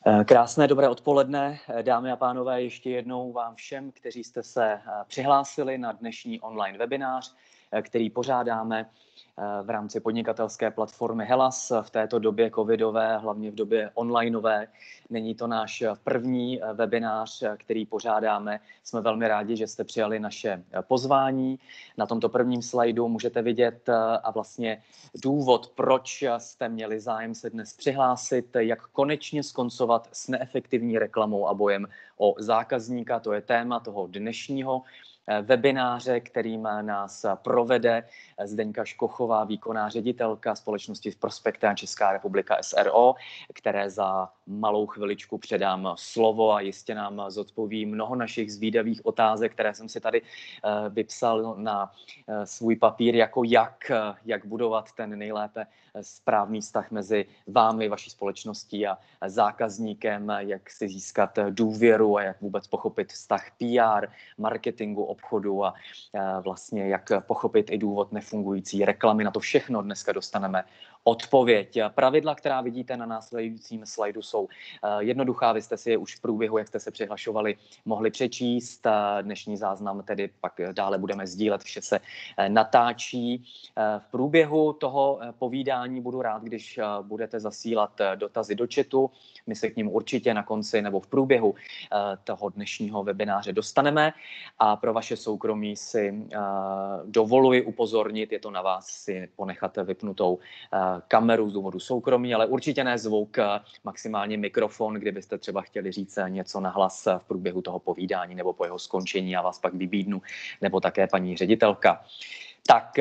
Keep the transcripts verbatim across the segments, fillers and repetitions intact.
Krásné dobré odpoledne, dámy a pánové, ještě jednou vám všem, kteří jste se přihlásili na dnešní online webinář, který pořádáme v rámci podnikatelské platformy Hellas v této době covidové, hlavně v době onlineové. Není to náš první webinář, který pořádáme. Jsme velmi rádi, že jste přijali naše pozvání. Na tomto prvním slajdu můžete vidět a vlastně důvod, proč jste měli zájem se dnes přihlásit, jak konečně skoncovat s neefektivní reklamou a bojem o zákazníka. To je téma toho dnešního webináře, kterým nás provede Zdeňka Škochová, výkonná ředitelka společnosti Prospekta Česká republika S R O, které za malou chviličku předám slovo a jistě nám zodpoví mnoho našich zvídavých otázek, které jsem si tady vypsal na svůj papír, jako jak, jak budovat ten nejlépe správný vztah mezi vámi, vaší společností a zákazníkem, jak si získat důvěru a jak vůbec pochopit vztah P R, marketingu, obchodu a vlastně jak pochopit i důvod nefungující reklamy. Na to všechno dneska dostaneme odpověď. Pravidla, která vidíte na následujícím slajdu, jsou jednoduchá. Vy jste si je už v průběhu, jak jste se přihlašovali, mohli přečíst. Dnešní záznam tedy pak dále budeme sdílet, vše se natáčí. V průběhu toho povídání budu rád, když budete zasílat dotazy do chatu. My se k ním určitě na konci nebo v průběhu toho dnešního webináře dostaneme. A pro vaše soukromí si dovoluji upozornit, je to na vás si ponechat vypnutou kameru z důvodu soukromí, ale určitě ne zvuk, maximálně mikrofon, kdybyste třeba chtěli říct něco nahlas v průběhu toho povídání nebo po jeho skončení, já vás pak vybídnu, nebo také paní ředitelka. Tak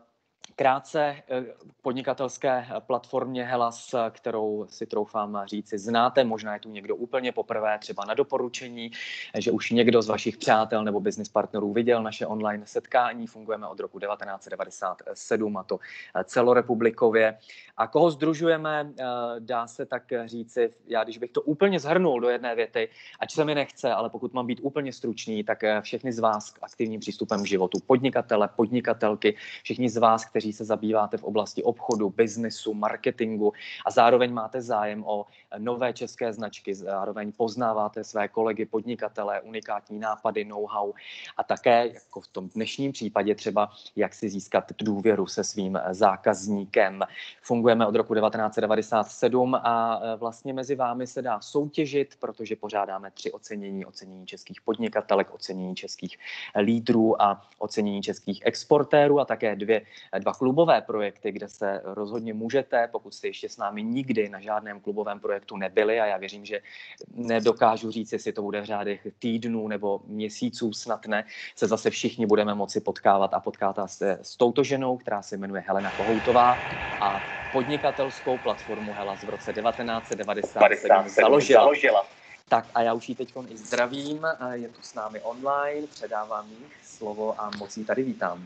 krátce k podnikatelské platformě Hellas, kterou si troufám říci znáte. Možná je tu někdo úplně poprvé, třeba na doporučení, že už někdo z vašich přátel nebo business partnerů viděl naše online setkání. Fungujeme od roku devatenáct set devadesát sedm, a to celorepublikově. A koho sdružujeme, dá se tak říci, já když bych to úplně shrnul do jedné věty, ač se mi nechce, ale pokud mám být úplně stručný, tak všechny z vás k aktivním přístupem k životu, podnikatele, podnikatelky, všichni z vás, kteří se zabýváte v oblasti obchodu, biznesu, marketingu a zároveň máte zájem o nové české značky, zároveň poznáváte své kolegy, podnikatele, unikátní nápady, know-how a také, jako v tom dnešním případě třeba, jak si získat důvěru se svým zákazníkem. Fungujeme od roku devatenáct set devadesát sedm a vlastně mezi vámi se dá soutěžit, protože pořádáme tři ocenění. Ocenění českých podnikatelek, ocenění českých lídrů a ocenění českých exportérů a také dvě, dva klubové projekty, kde se rozhodně můžete, pokud jste ještě s námi nikdy na žádném klubovém projektu nebyli, a já věřím, že nedokážu říct, jestli to bude v řádech týdnů nebo měsíců, snad ne, se zase všichni budeme moci potkávat a potkávat se s touto ženou, která se jmenuje Helena Kohoutová a podnikatelskou platformu Hellas v roce devatenáct set devadesát sedm založila. založila. Tak a já už ji teď i zdravím, je tu s námi online, předávám jí slovo a moc ji tady vítám.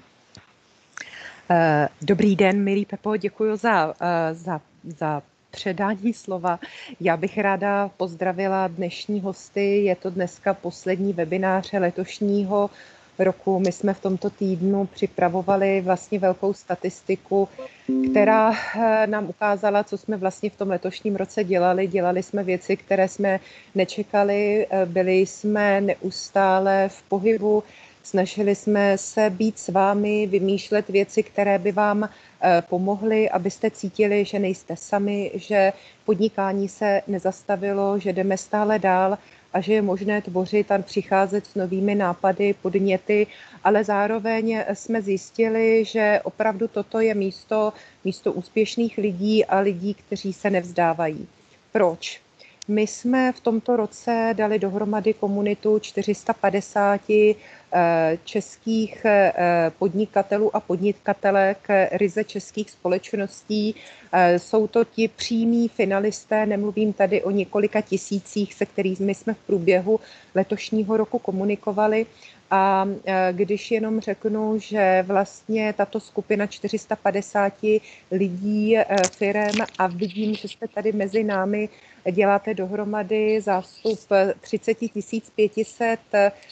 Dobrý den, milý Pepo, děkuji za, za, za předání slova. Já bych ráda pozdravila dnešní hosty. Je to dneska poslední webinář letošního roku. My jsme v tomto týdnu připravovali vlastně velkou statistiku, která nám ukázala, co jsme vlastně v tom letošním roce dělali. Dělali jsme věci, které jsme nečekali, byli jsme neustále v pohybu, snažili jsme se být s vámi, vymýšlet věci, které by vám pomohly, abyste cítili, že nejste sami, že podnikání se nezastavilo, že jdeme stále dál a že je možné tvořit a přicházet s novými nápady, podněty, ale zároveň jsme zjistili, že opravdu toto je místo, místo úspěšných lidí a lidí, kteří se nevzdávají. Proč? My jsme v tomto roce dali dohromady komunitu čtyři sta padesát českých podnikatelů a podnikatelek ryze českých společností. Jsou to ti přímí finalisté, nemluvím tady o několika tisících, se kterými jsme v průběhu letošního roku komunikovali. A když jenom řeknu, že vlastně tato skupina čtyři sta padesát lidí, firem, a vidím, že jste tady mezi námi, děláte dohromady zástup třicet tisíc pět set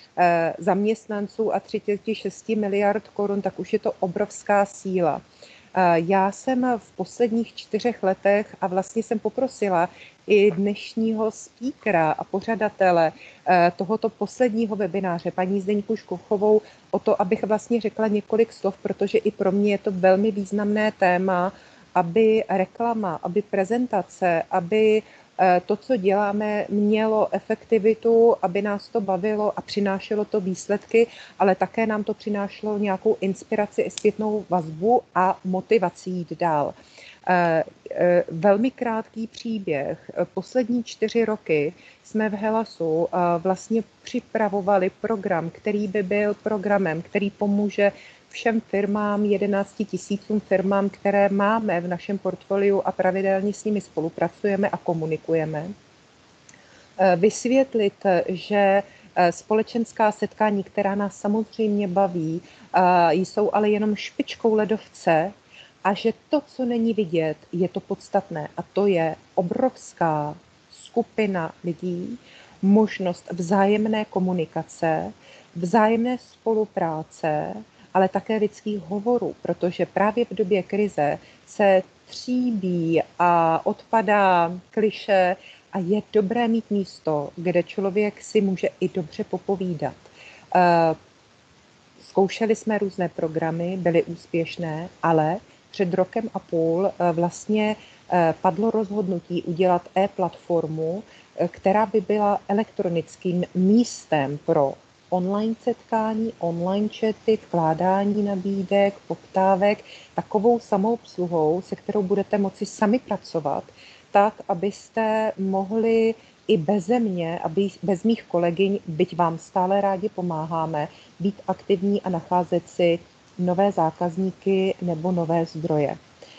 zaměstnanců a třicet šest miliard korun, tak už je to obrovská síla. Já jsem v posledních čtyřech letech a vlastně jsem poprosila i dnešního speakera a pořadatele tohoto posledního webináře, paní Zdeňku Škochovou, o to, abych vlastně řekla několik slov, protože i pro mě je to velmi významné téma, aby reklama, aby prezentace, aby to, co děláme, mělo efektivitu, aby nás to bavilo a přinášelo to výsledky, ale také nám to přinášelo nějakou inspiraci, zpětnou vazbu a motivaci jít dál. Velmi krátký příběh. Poslední čtyři roky jsme v Helasu vlastně připravovali program, který by byl programem, který pomůže všem firmám, jedenácti tisícům firmám, které máme v našem portfoliu a pravidelně s nimi spolupracujeme a komunikujeme. Vysvětlit, že společenská setkání, která nás samozřejmě baví, jsou ale jenom špičkou ledovce a že to, co není vidět, je to podstatné a to je obrovská skupina lidí, možnost vzájemné komunikace, vzájemné spolupráce, ale také lidských hovorů, protože právě v době krize se tříbí a odpadá klišé a je dobré mít místo, kde člověk si může i dobře popovídat. Zkoušeli jsme různé programy, byly úspěšné, ale před rokem a půl vlastně padlo rozhodnutí udělat e-platformu, která by byla elektronickým místem pro online setkání, online chaty, vkládání nabídek, poptávek, takovou samoobsluhou, se kterou budete moci sami pracovat, tak, abyste mohli i beze mě, aby bez mých kolegyň, byť vám stále rádi pomáháme, být aktivní a nacházet si nové zákazníky nebo nové zdroje.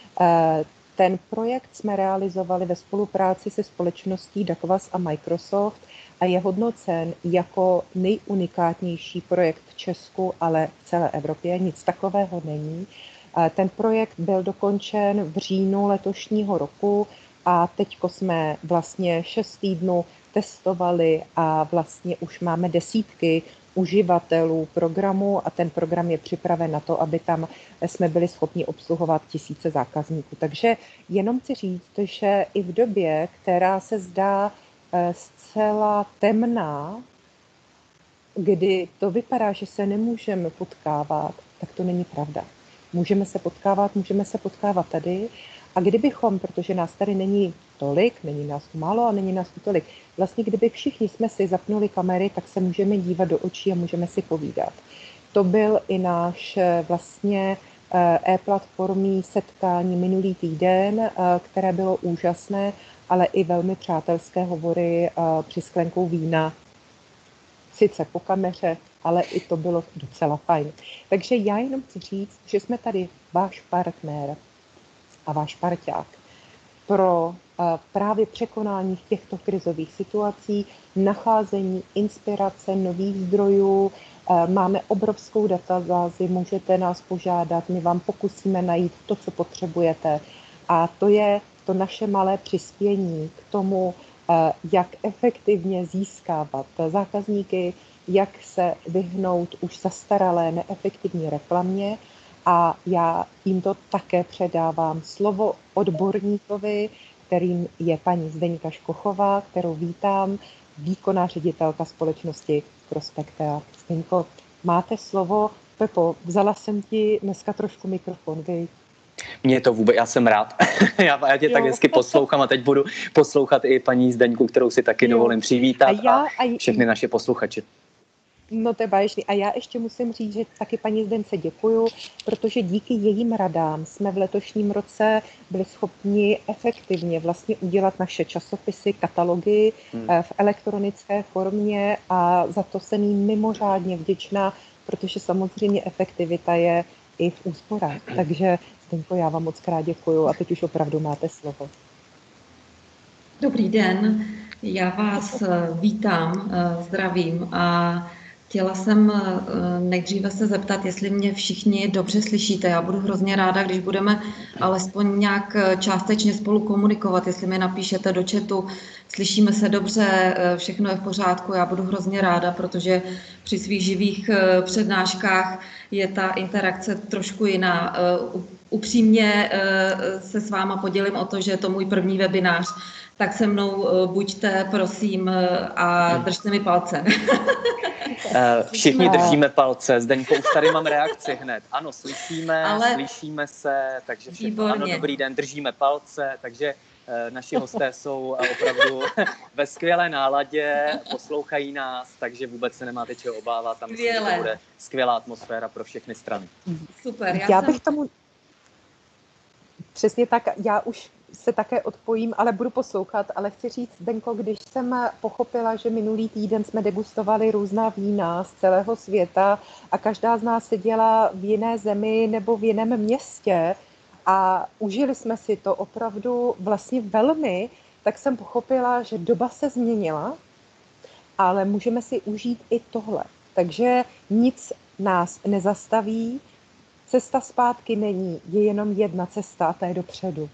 Ten projekt jsme realizovali ve spolupráci se společností Dakvas a Microsoft a je hodnocen jako nejunikátnější projekt v Česku, ale v celé Evropě. Nic takového není. Ten projekt byl dokončen v říjnu letošního roku a teďko jsme vlastně šest týdnů testovali a vlastně už máme desítky uživatelů programu a ten program je připraven na to, aby tam jsme byli schopni obsluhovat tisíce zákazníků. Takže jenom chci říct, že i v době, která se zdá zcela temná, kdy to vypadá, že se nemůžeme potkávat, tak to není pravda. Můžeme se potkávat, můžeme se potkávat tady a kdybychom, protože nás tady není tolik, není nás tu málo a není nás tu tolik, vlastně kdyby všichni jsme si zapnuli kamery, tak se můžeme dívat do očí a můžeme si povídat. To byl i náš vlastně e-platformní setkání minulý týden, které bylo úžasné, ale i velmi přátelské hovory při sklenkou vína, sice po kameře, ale i to bylo docela fajn. Takže já jenom chci říct, že jsme tady váš partner a váš parťák pro právě překonání těchto krizových situací, nacházení inspirace nových zdrojů. Máme obrovskou databázi, můžete nás požádat, my vám pokusíme najít to, co potřebujete. A to je to naše malé přispění k tomu, jak efektivně získávat zákazníky, jak se vyhnout už zastaralé neefektivní reklamě. A já tímto také předávám slovo odborníkovi, kterým je paní Zdeňka Škochová, kterou vítám, výkonná ředitelka společnosti Prospektea. Zdeňko, máte slovo. Pepo, vzala jsem ti dneska trošku mikrofon, vy. Mně to vůbec, já jsem rád. já, já tě jo. tak hezky poslouchám a teď budu poslouchat i paní Zdeňku, kterou si taky jo. dovolím přivítat a, já, a všechny naše posluchače. No to je báječný. A já ještě musím říct, že taky paní Zdence děkuju, protože díky jejím radám jsme v letošním roce byli schopni efektivně vlastně udělat naše časopisy, katalogy hmm. v elektronické formě a za to jsem jí mimořádně vděčná, protože samozřejmě efektivita je i v úsporách. Takže Zdenko, já vám moc krát děkuju a teď už opravdu máte slovo. Dobrý den, já vás vítám, zdravím a chtěla jsem nejdříve se zeptat, jestli mě všichni dobře slyšíte. Já budu hrozně ráda, když budeme alespoň nějak částečně spolu komunikovat, jestli mi napíšete do chatu, slyšíme se dobře, všechno je v pořádku, já budu hrozně ráda, protože při svých živých přednáškách je ta interakce trošku jiná. upřímně se s váma podělím o to, že je to můj první webinář, tak se mnou buďte, prosím, a držte mi palce. Všichni držíme palce. Zdeňko, už tady mám reakci hned. Ano, slyšíme, Ale... slyšíme se, takže všechno. Ano, dobrý den, držíme palce, takže naši hosté jsou opravdu ve skvělé náladě, poslouchají nás, takže vůbec se nemáte čeho obávat. Tam myslím, že to bude skvělá atmosféra pro všechny strany. Super. Já, já jsem... bych tomu... Přesně tak, já už se také odpojím, ale budu poslouchat, ale chci říct, Zdenko, když jsem pochopila, že minulý týden jsme degustovali různá vína z celého světa a každá z nás seděla v jiné zemi nebo v jiném městě a užili jsme si to opravdu vlastně velmi, tak jsem pochopila, že doba se změnila, ale můžeme si užít i tohle. Takže nic nás nezastaví, cesta zpátky není, je jenom jedna cesta a ta je dopředu.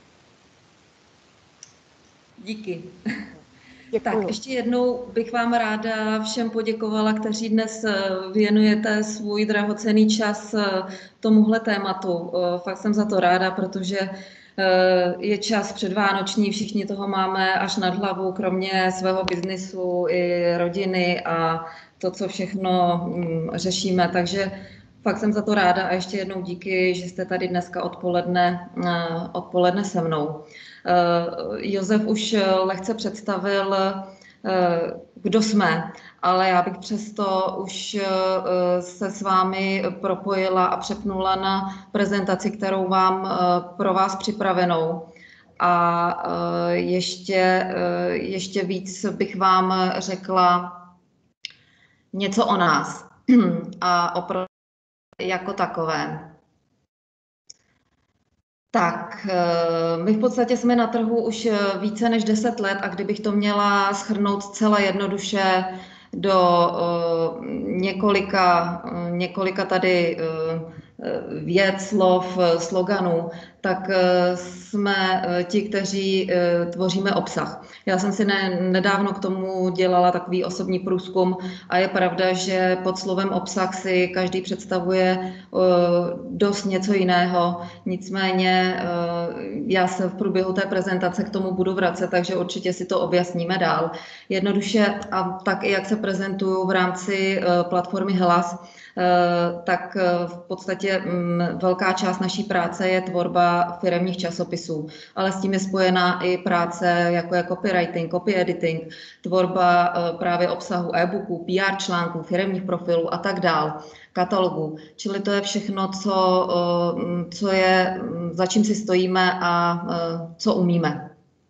Díky. Děkuju. Tak ještě jednou bych vám ráda všem poděkovala, kteří dnes věnujete svůj drahocenný čas tomuhle tématu. Fakt jsem za to ráda, protože je čas předvánoční, všichni toho máme až nad hlavu, kromě svého biznisu i rodiny a to, co všechno řešíme. Takže fakt jsem za to ráda a ještě jednou díky, že jste tady dneska odpoledne, odpoledne se mnou. Josef už lehce představil, kdo jsme, ale já bych přesto už se s vámi propojila a přepnula na prezentaci, kterou mám pro vás připravenou. A ještě, ještě víc bych vám řekla něco o nás a o projektu jako takové. Tak, my v podstatě jsme na trhu už více než deset let a kdybych to měla shrnout zcela jednoduše do několika, několika tady vět, slov, sloganů, tak jsme ti, kteří tvoříme obsah. Já jsem si ne, nedávno k tomu dělala takový osobní průzkum a je pravda, že pod slovem obsah si každý představuje dost něco jiného. Nicméně já se v průběhu té prezentace k tomu budu vracet, takže určitě si to objasníme dál. Jednoduše a tak i jak se prezentuju v rámci platformy Hlas, tak v podstatě velká část naší práce je tvorba firemních časopisů, ale s tím je spojená i práce jako je copywriting, copy editing, tvorba právě obsahu e-booků, P R článků, firemních profilů a tak dál, katalogů. Čili to je všechno, co, co je, za čím si stojíme a co umíme.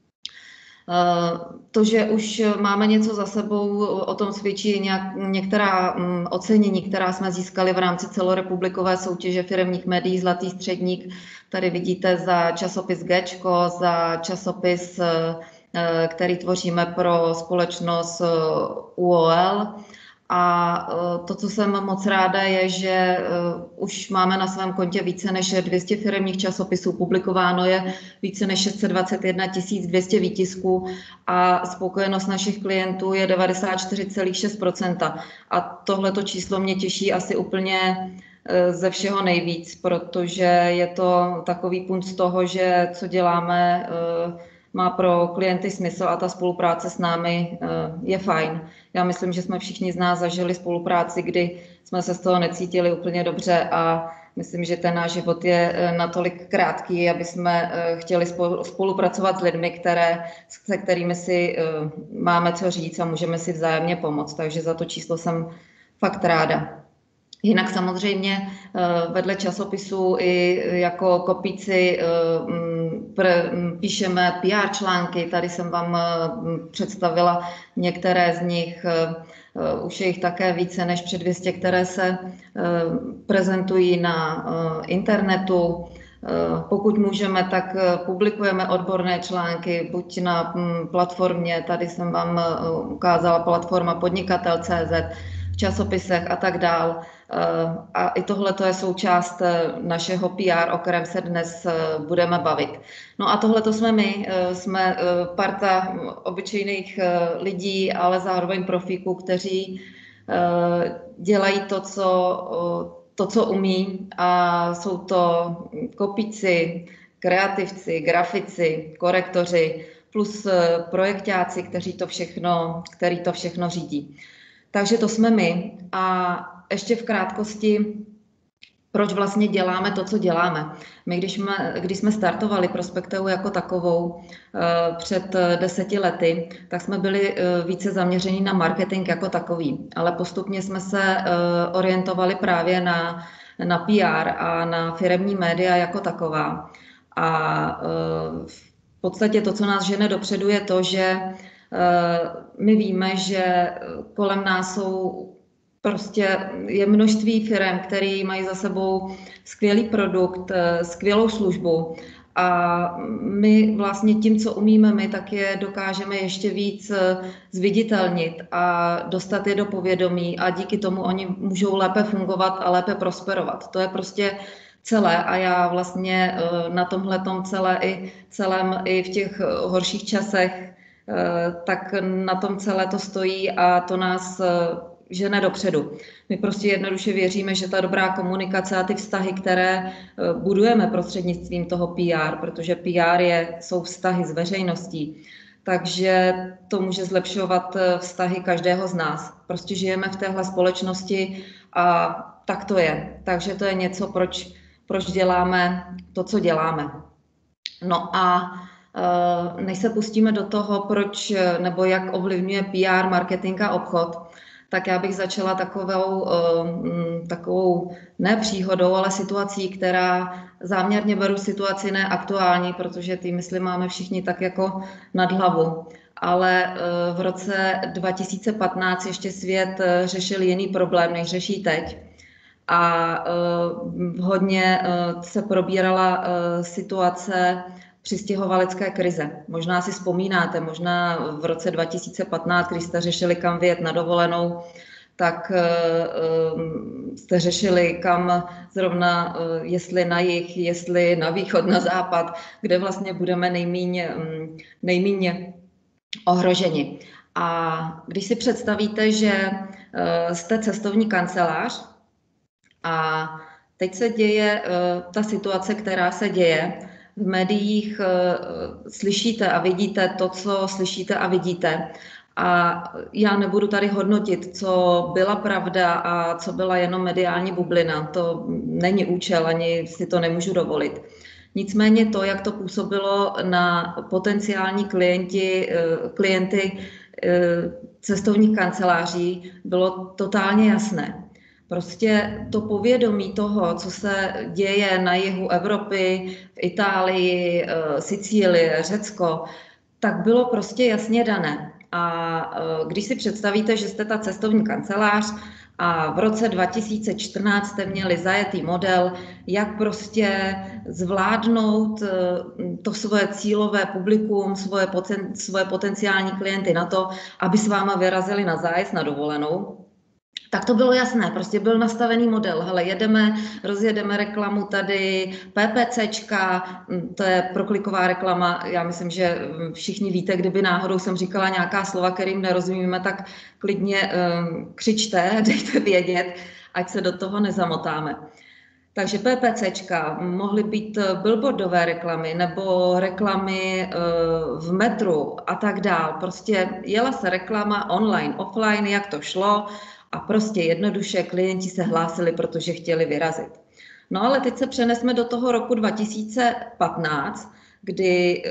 To, že už máme něco za sebou, o tom svědčí nějak, některá ocenění, která jsme získali v rámci celorepublikové soutěže firemních médií Zlatý středník. Tady vidíte za časopis Géčko, za časopis, který tvoříme pro společnost U O L. A to, co jsem moc ráda, je, že už máme na svém kontě více než dvě stě firemních časopisů, publikováno je více než šest set dvacet jedna tisíc dvě stě výtisků a spokojenost našich klientů je devadesát čtyři celá šest procenta. A tohleto číslo mě těší asi úplně ze všeho nejvíc, protože je to takový punt z toho, že co děláme, má pro klienty smysl a ta spolupráce s námi je fajn. Já myslím, že jsme všichni z nás zažili spolupráci, kdy jsme se z toho necítili úplně dobře a myslím, že ten náš život je natolik krátký, aby jsme chtěli spolupracovat s lidmi, které, se kterými si máme co říct a můžeme si vzájemně pomoct. Takže za to číslo jsem fakt ráda. Jinak samozřejmě vedle časopisů i jako kopíci píšeme P R články. Tady jsem vám představila některé z nich. Už je jich také více než před dvě stě, které se prezentují na internetu. Pokud můžeme, tak publikujeme odborné články, buď na platformě, tady jsem vám ukázala platforma podnikatel tečka cé zet, v časopisech a tak dál. A i tohle je součást našeho P R, o kterém se dnes budeme bavit. No a tohle jsme my, jsme parta obyčejných lidí, ale zároveň profíků, kteří dělají to, co, to, co umí, a jsou to kopici, kreativci, grafici, korektoři, plus projektáci, kteří to všechno, který to všechno řídí. Takže to jsme my. A ještě v krátkosti, proč vlastně děláme to, co děláme. My, když jsme, když jsme startovali Prospekteu jako takovou před deseti lety, tak jsme byli více zaměření na marketing jako takový, ale postupně jsme se orientovali právě na, na P R a na firemní média jako taková. A v podstatě to, co nás žene dopředu, je to, že my víme, že kolem nás jsou prostě je množství firem, které mají za sebou skvělý produkt, skvělou službu a my vlastně tím, co umíme my, tak je dokážeme ještě víc zviditelnit a dostat je do povědomí a díky tomu oni můžou lépe fungovat a lépe prosperovat. To je prostě celé a já vlastně na tomhletom celé i celém i v těch horších časech, tak na tom celé to stojí a to nás žene dopředu. My prostě jednoduše věříme, že ta dobrá komunikace a ty vztahy, které budujeme prostřednictvím toho P R, protože P R je, jsou vztahy s veřejností, takže to může zlepšovat vztahy každého z nás. Prostě žijeme v téhle společnosti a tak to je. Takže to je něco, proč, proč děláme to, co děláme. No a než se pustíme do toho, proč nebo jak ovlivňuje P R, marketing a obchod, tak já bych začala takovou, takovou ne příhodou, ale situací, která záměrně beru situaci neaktuální, protože ty mysli máme všichni tak jako nad hlavu. Ale v roce dva tisíce patnáct ještě svět řešil jiný problém, než řeší teď. A hodně se probírala situace přistěhovalecké krize. Možná si vzpomínáte, možná v roce dva tisíce patnáct, když jste řešili, kam vyjet na dovolenou, tak jste řešili, kam zrovna, jestli na jih, jestli na východ, na západ, kde vlastně budeme nejméně, nejméně ohroženi. A když si představíte, že jste cestovní kancelář a teď se děje ta situace, která se děje, v médiích slyšíte a vidíte to, co slyšíte a vidíte. A já nebudu tady hodnotit, co byla pravda a co byla jenom mediální bublina. To není účel, ani si to nemůžu dovolit. Nicméně to, jak to působilo na potenciální klienti, klienty cestovních kanceláří, bylo totálně jasné. Prostě to povědomí toho, co se děje na jihu Evropy, v Itálii, Sicílii, Řecko, tak bylo prostě jasně dané. A když si představíte, že jste ta cestovní kancelář a v roce dva tisíce čtrnáct jste měli zajetý model, jak prostě zvládnout to svoje cílové publikum, svoje, poten, svoje potenciální klienty na to, aby s váma vyrazili na zájezd na dovolenou, tak to bylo jasné, prostě byl nastavený model. Hele, jedeme, rozjedeme reklamu tady, PPCčka, to je prokliková reklama, já myslím, že všichni víte, kdyby náhodou jsem říkala nějaká slova, kterým nerozumíme, tak klidně um, křičte, dejte vědět, ať se do toho nezamotáme. Takže PPCčka, mohly být billboardové reklamy nebo reklamy uh, v metru a tak dál. Prostě jela se reklama online, offline, jak to šlo, a prostě jednoduše klienti se hlásili, protože chtěli vyrazit. No ale teď se přenesme do toho roku dva tisíce patnáct, kdy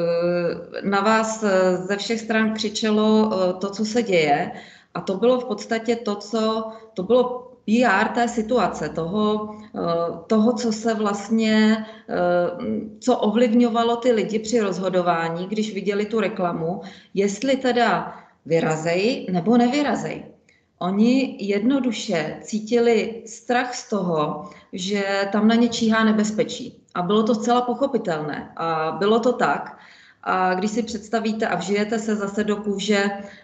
na vás ze všech stran křičelo to, co se děje, a to bylo v podstatě to, co to bylo P R té situace, toho, toho, co se vlastně, co ovlivňovalo ty lidi při rozhodování, když viděli tu reklamu, jestli teda vyrazejí nebo nevyrazejí. Oni jednoduše cítili strach z toho, že tam na ně číhá nebezpečí. A bylo to zcela pochopitelné. A bylo to tak. A když si představíte a vžijete se zase do kůže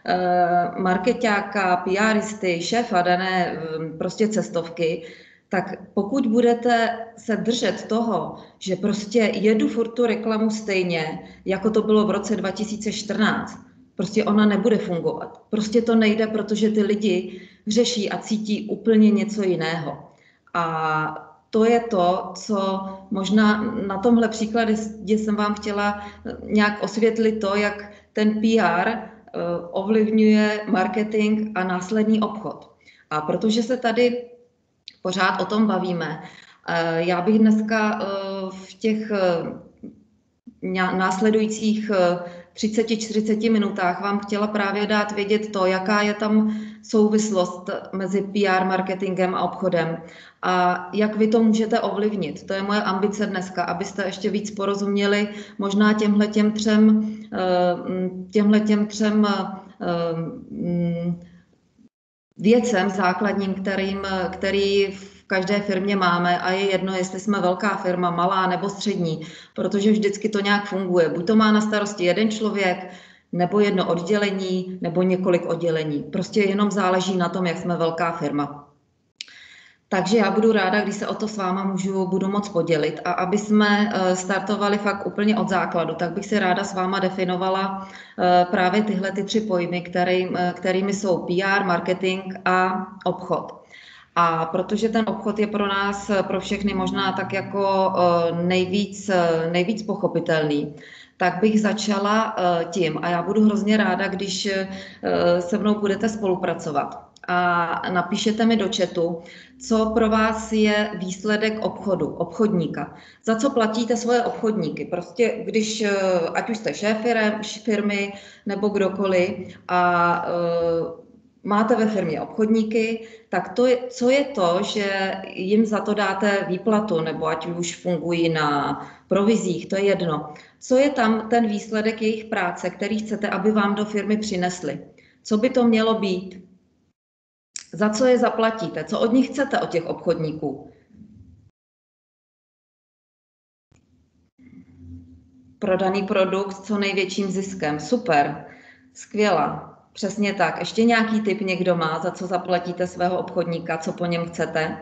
markeťáka, PRisty, šéfa dané prostě cestovky, tak pokud budete se držet toho, že prostě jedu furt tu reklamu stejně, jako to bylo v roce dva tisíce čtrnáct, prostě ona nebude fungovat. Prostě to nejde, protože ty lidi řeší a cítí úplně něco jiného. A to je to, co možná na tomhle příkladě jsem vám chtěla nějak osvětlit to, jak ten P R ovlivňuje marketing a následný obchod. A protože se tady pořád o tom bavíme, já bych dneska v těch následujících třicet čtyřicet minutách vám chtěla právě dát vědět to, jaká je tam souvislost mezi P R, marketingem a obchodem a jak vy to můžete ovlivnit. To je moje ambice dneska, abyste ještě víc porozuměli možná těmhletěm třem, těmhletěm třem věcem základním, kterým, který v každé firmě máme a je jedno, jestli jsme velká firma, malá nebo střední, protože vždycky to nějak funguje. Buď to má na starosti jeden člověk, nebo jedno oddělení, nebo několik oddělení. Prostě jenom záleží na tom, jak jsme velká firma. Takže já budu ráda, když se o to s váma můžu, budu moc podělit. A aby jsme startovali fakt úplně od základu, tak bych si ráda s váma definovala právě tyhle ty tři pojmy, který, kterými jsou P R, marketing a obchod. A protože ten obchod je pro nás, pro všechny možná tak jako nejvíc, nejvíc pochopitelný, tak bych začala tím, a já budu hrozně ráda, když se mnou budete spolupracovat a napíšete mi do chatu, co pro vás je výsledek obchodu, obchodníka. Za co platíte svoje obchodníky? Prostě když, ať už jste šéf firmy nebo kdokoliv a máte ve firmě obchodníky, tak to je, co je to, že jim za to dáte výplatu, nebo ať už fungují na provizích, to je jedno. Co je tam ten výsledek jejich práce, který chcete, aby vám do firmy přinesli? Co by to mělo být? Za co je zaplatíte? Co od nich chcete, od těch obchodníků? Prodaný produkt s co největším ziskem. Super, skvělá. Přesně tak. Ještě nějaký tip někdo má, za co zaplatíte svého obchodníka, co po něm chcete?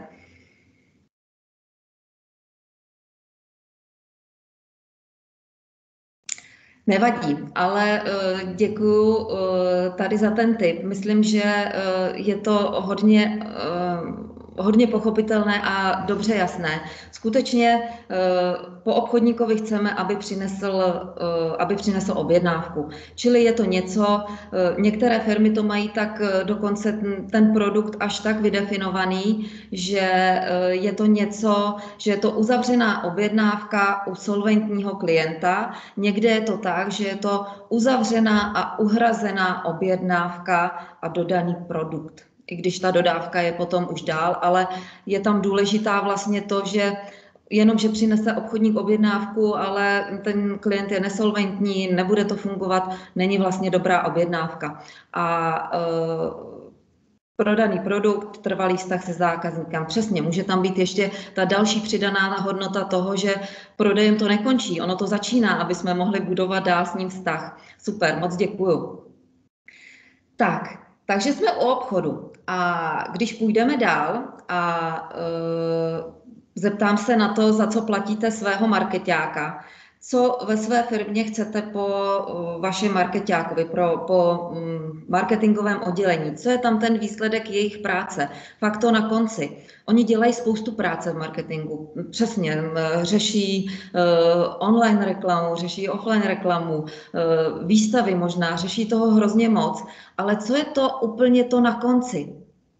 Nevadí, ale uh, děkuju uh, tady za ten tip. Myslím, že uh, je to hodně, uh, hodně pochopitelné a dobře jasné. Skutečně uh, po obchodníkovi chceme, aby přinesl, uh, aby přinesl objednávku. Čili je to něco, uh, některé firmy to mají tak uh, dokonce ten, ten produkt až tak vydefinovaný, že uh, je to něco, že je to uzavřená objednávka u solventního klienta. Někde je to tak, že je to uzavřená a uhrazená objednávka a dodaný produkt. I když ta dodávka je potom už dál, ale je tam důležitá vlastně to, že jenom, že přinese obchodník objednávku, ale ten klient je nesolventní, nebude to fungovat, není vlastně dobrá objednávka. A e, prodaný produkt, trvalý vztah se zákazníkem. Přesně, může tam být ještě ta další přidaná hodnota toho, že prodejem to nekončí, ono to začíná, aby jsme mohli budovat dál s ním vztah. Super, moc děkuju. Tak, takže jsme u obchodu a když půjdeme dál a e, zeptám se na to, za co platíte svého markeťáka, co ve své firmě chcete po vašem markeťákovi, pro, po marketingovém oddělení, co je tam ten výsledek jejich práce, fakt to na konci. Oni dělají spoustu práce v marketingu, přesně, řeší uh, online reklamu, řeší offline reklamu, uh, výstavy možná, řeší toho hrozně moc, ale co je to úplně to na konci?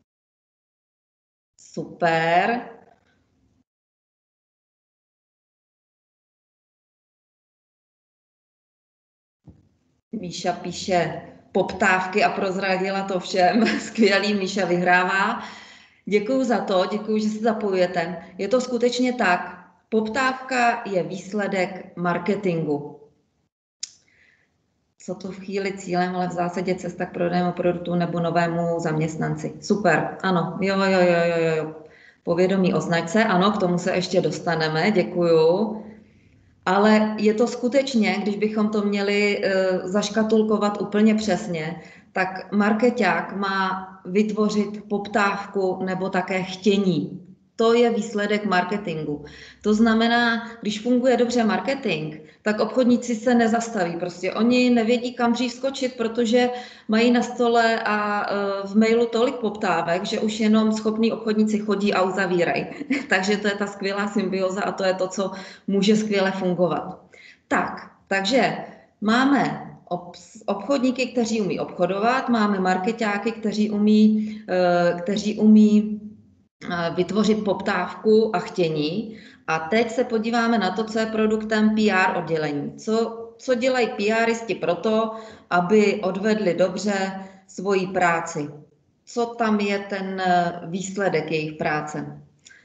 Super. Míša píše poptávky a prozradila to všem. Skvělý, Míša vyhrává. Děkuju za to, děkuju, že se zapojujete. Je to skutečně tak. Poptávka je výsledek marketingu. Co to v chvíli cílem, ale v zásadě cesta k prodejnému produktu nebo novému zaměstnanci. Super, ano, jo, jo, jo, jo, jo. Povědomí označce, ano, k tomu se ještě dostaneme, děkuju. Ale je to skutečně, když bychom to měli uh, zaškatulkovat úplně přesně, tak markeťák má vytvořit poptávku nebo také chtění. To To je výsledek marketingu. To znamená, když funguje dobře marketing, tak obchodníci se nezastaví. Prostě oni nevědí, kam dřív skočit, protože mají na stole a v mailu tolik poptávek, že už jenom schopní obchodníci chodí a uzavírají. Takže to je ta skvělá symbioza a to je to, co může skvěle fungovat. Tak, takže máme obchodníky, kteří umí obchodovat, máme markeťáky, kteří umí, kteří umí vytvořit poptávku a chtění. A teď se podíváme na to, co je produktem P R oddělení. Co, co dělají PRisti proto, aby odvedli dobře svoji práci. Co tam je ten výsledek jejich práce?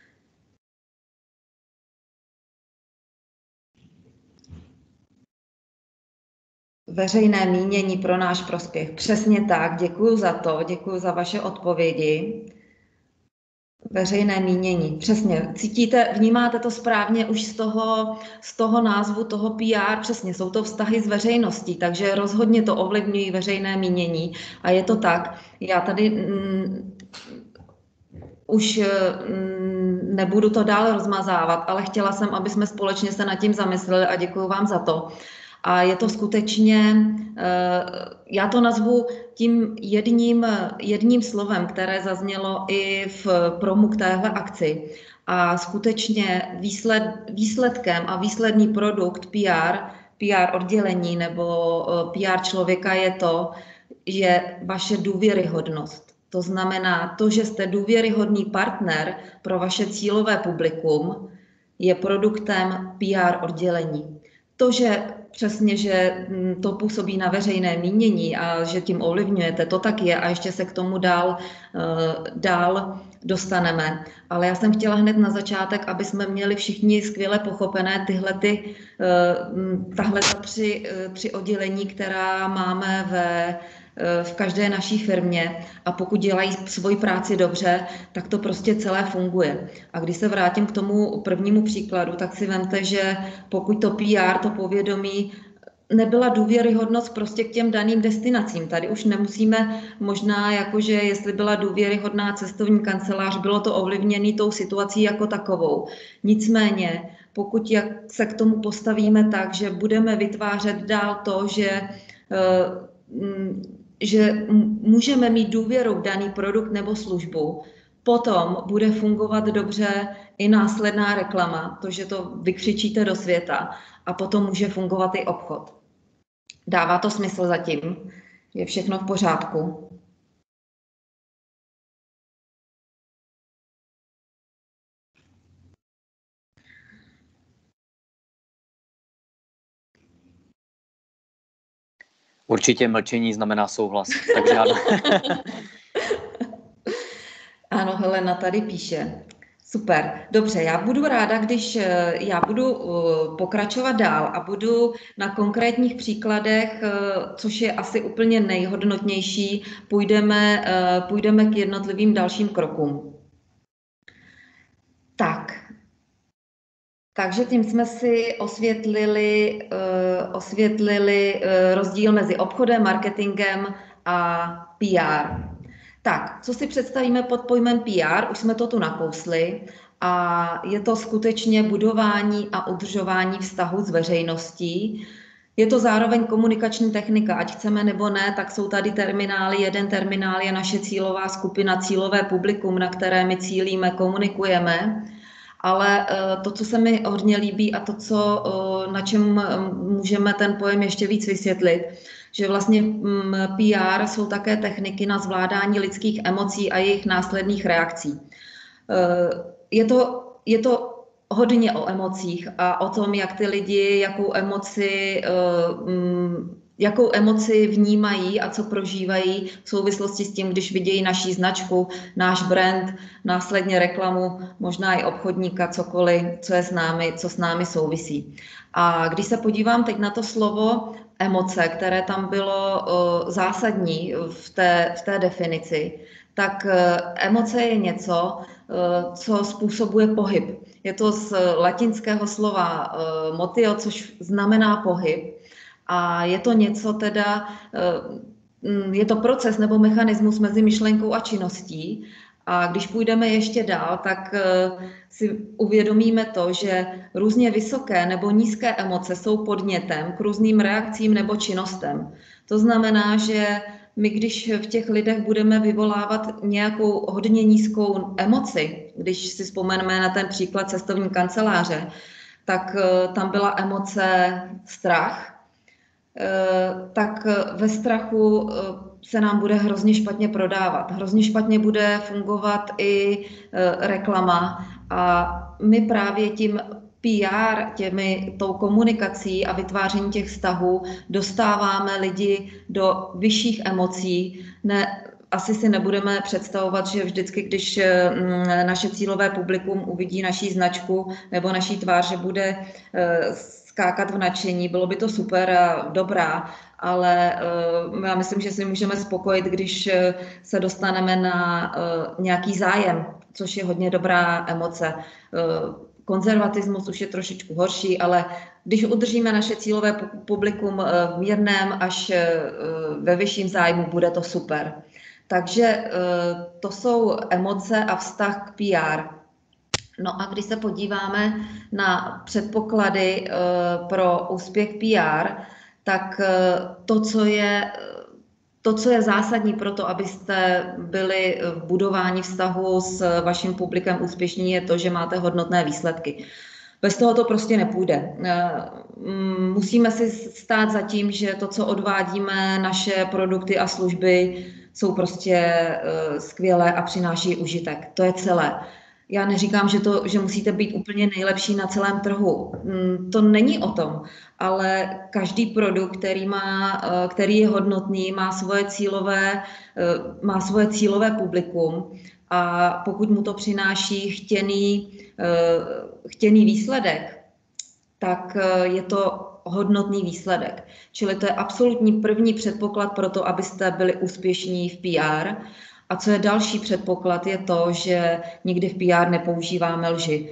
Veřejné mínění pro náš prospěch. Přesně tak, děkuji za to, děkuji za vaše odpovědi. Veřejné mínění, přesně. Cítíte, vnímáte to správně už z toho, z toho názvu toho P R, přesně, jsou to vztahy s veřejností, takže rozhodně to ovlivňují veřejné mínění a je to tak. Já tady mm, už mm, nebudu to dále rozmazávat, ale chtěla jsem, aby jsme společně se nad tím zamysleli a děkuji vám za to. A je to skutečně, já to nazvu tím jedním, jedním slovem, které zaznělo i v promu k téhle akci. A skutečně výsled, výsledkem a výsledný produkt P R, P R oddělení nebo P R člověka je to, že vaše důvěryhodnost. To znamená to, že jste důvěryhodný partner pro vaše cílové publikum, je produktem P R oddělení. To, že přesně, že to působí na veřejné mínění a že tím ovlivňujete, to tak je a ještě se k tomu dál, dál dostaneme. Ale já jsem chtěla hned na začátek, aby jsme měli všichni skvěle pochopené tyhle ty, tahle tři, tři oddělení, která máme ve v každé naší firmě a pokud dělají svoji práci dobře, tak to prostě celé funguje. A když se vrátím k tomu prvnímu příkladu, tak si vemte, že pokud to P R, to povědomí, nebyla důvěryhodnost prostě k těm daným destinacím. Tady už nemusíme možná, jakože jestli byla důvěryhodná cestovní kancelář, bylo to ovlivněné tou situací jako takovou. Nicméně, pokud jak se k tomu postavíme tak, že budeme vytvářet dál to, že že můžeme mít důvěru v daný produkt nebo službu, potom bude fungovat dobře i následná reklama, to, že to vykřičíte do světa a potom může fungovat i obchod. Dává to smysl zatím? Je všechno v pořádku? Určitě mlčení znamená souhlas, takže ano. Ano, Helena tady píše. Super, dobře, já budu ráda, když já budu pokračovat dál a budu na konkrétních příkladech, což je asi úplně nejhodnotnější, půjdeme, půjdeme k jednotlivým dalším krokům. Tak. Takže tím jsme si osvětlili, uh, osvětlili uh, rozdíl mezi obchodem, marketingem a P R. Tak, co si představíme pod pojmem P R? Už jsme to tu nakousli a je to skutečně budování a udržování vztahu s veřejností. Je to zároveň komunikační technika, ať chceme nebo ne, tak jsou tady terminály. Jeden terminál je naše cílová skupina, cílové publikum, na které my cílíme, komunikujeme. Ale to, co se mi hodně líbí a to, co, na čem můžeme ten pojem ještě víc vysvětlit, že vlastně P R jsou také techniky na zvládání lidských emocí a jejich následných reakcí. Je to, je to hodně o emocích a o tom, jak ty lidi, jakou emoci, jakou emoci vnímají a co prožívají v souvislosti s tím, když vidějí naší značku, náš brand, následně reklamu, možná i obchodníka, cokoliv, co je s námi, co s námi souvisí. A když se podívám teď na to slovo emoce, které tam bylo uh, zásadní v té, v té definici, tak uh, emoce je něco, uh, co způsobuje pohyb. Je to z latinského slova uh, motio, což znamená pohyb. A je to něco teda, je to proces nebo mechanismus mezi myšlenkou a činností A když půjdeme ještě dál, tak si uvědomíme to, že různě vysoké nebo nízké emoce jsou podnětem k různým reakcím nebo činnostem. To znamená, že my, když v těch lidech budeme vyvolávat nějakou hodně nízkou emoci, když si vzpomeneme na ten příklad cestovní kanceláře, tak tam byla emoce strach, tak ve strachu se nám bude hrozně špatně prodávat. Hrozně špatně bude fungovat i reklama a my právě tím P R, těmi, tou komunikací a vytváření těch vztahů dostáváme lidi do vyšších emocí. Ne, asi si nebudeme představovat, že vždycky, když naše cílové publikum uvidí naší značku nebo naší tvář, že bude skákat v nadšení, bylo by to super a dobrá, ale uh, já myslím, že si můžeme spokojit, když se dostaneme na uh, nějaký zájem, což je hodně dobrá emoce. Uh, konzervatismus už je trošičku horší, ale když udržíme naše cílové publikum uh, v mírném až uh, ve vyšším zájmu, bude to super. Takže uh, to jsou emoce a vztah k P R. No a když se podíváme na předpoklady uh, pro úspěch P R, tak uh, to, co je, to, co je zásadní pro to, abyste byli v budování vztahu s vaším publikem úspěšní, je to, že máte hodnotné výsledky. Bez toho to prostě nepůjde. Uh, musíme si stát za tím, že to, co odvádíme, naše produkty a služby, jsou prostě uh, skvělé a přináší užitek. To je celé. Já neříkám, že, to, že musíte být úplně nejlepší na celém trhu. To není o tom, ale každý produkt, který, má, který je hodnotný, má svoje cílové, má svoje cílové publikum a pokud mu to přináší chtěný, chtěný výsledek, tak je to hodnotný výsledek. Čili to je absolutní první předpoklad pro to, abyste byli úspěšní v P R. A co je další předpoklad, je to, že nikdy v P R nepoužíváme lži.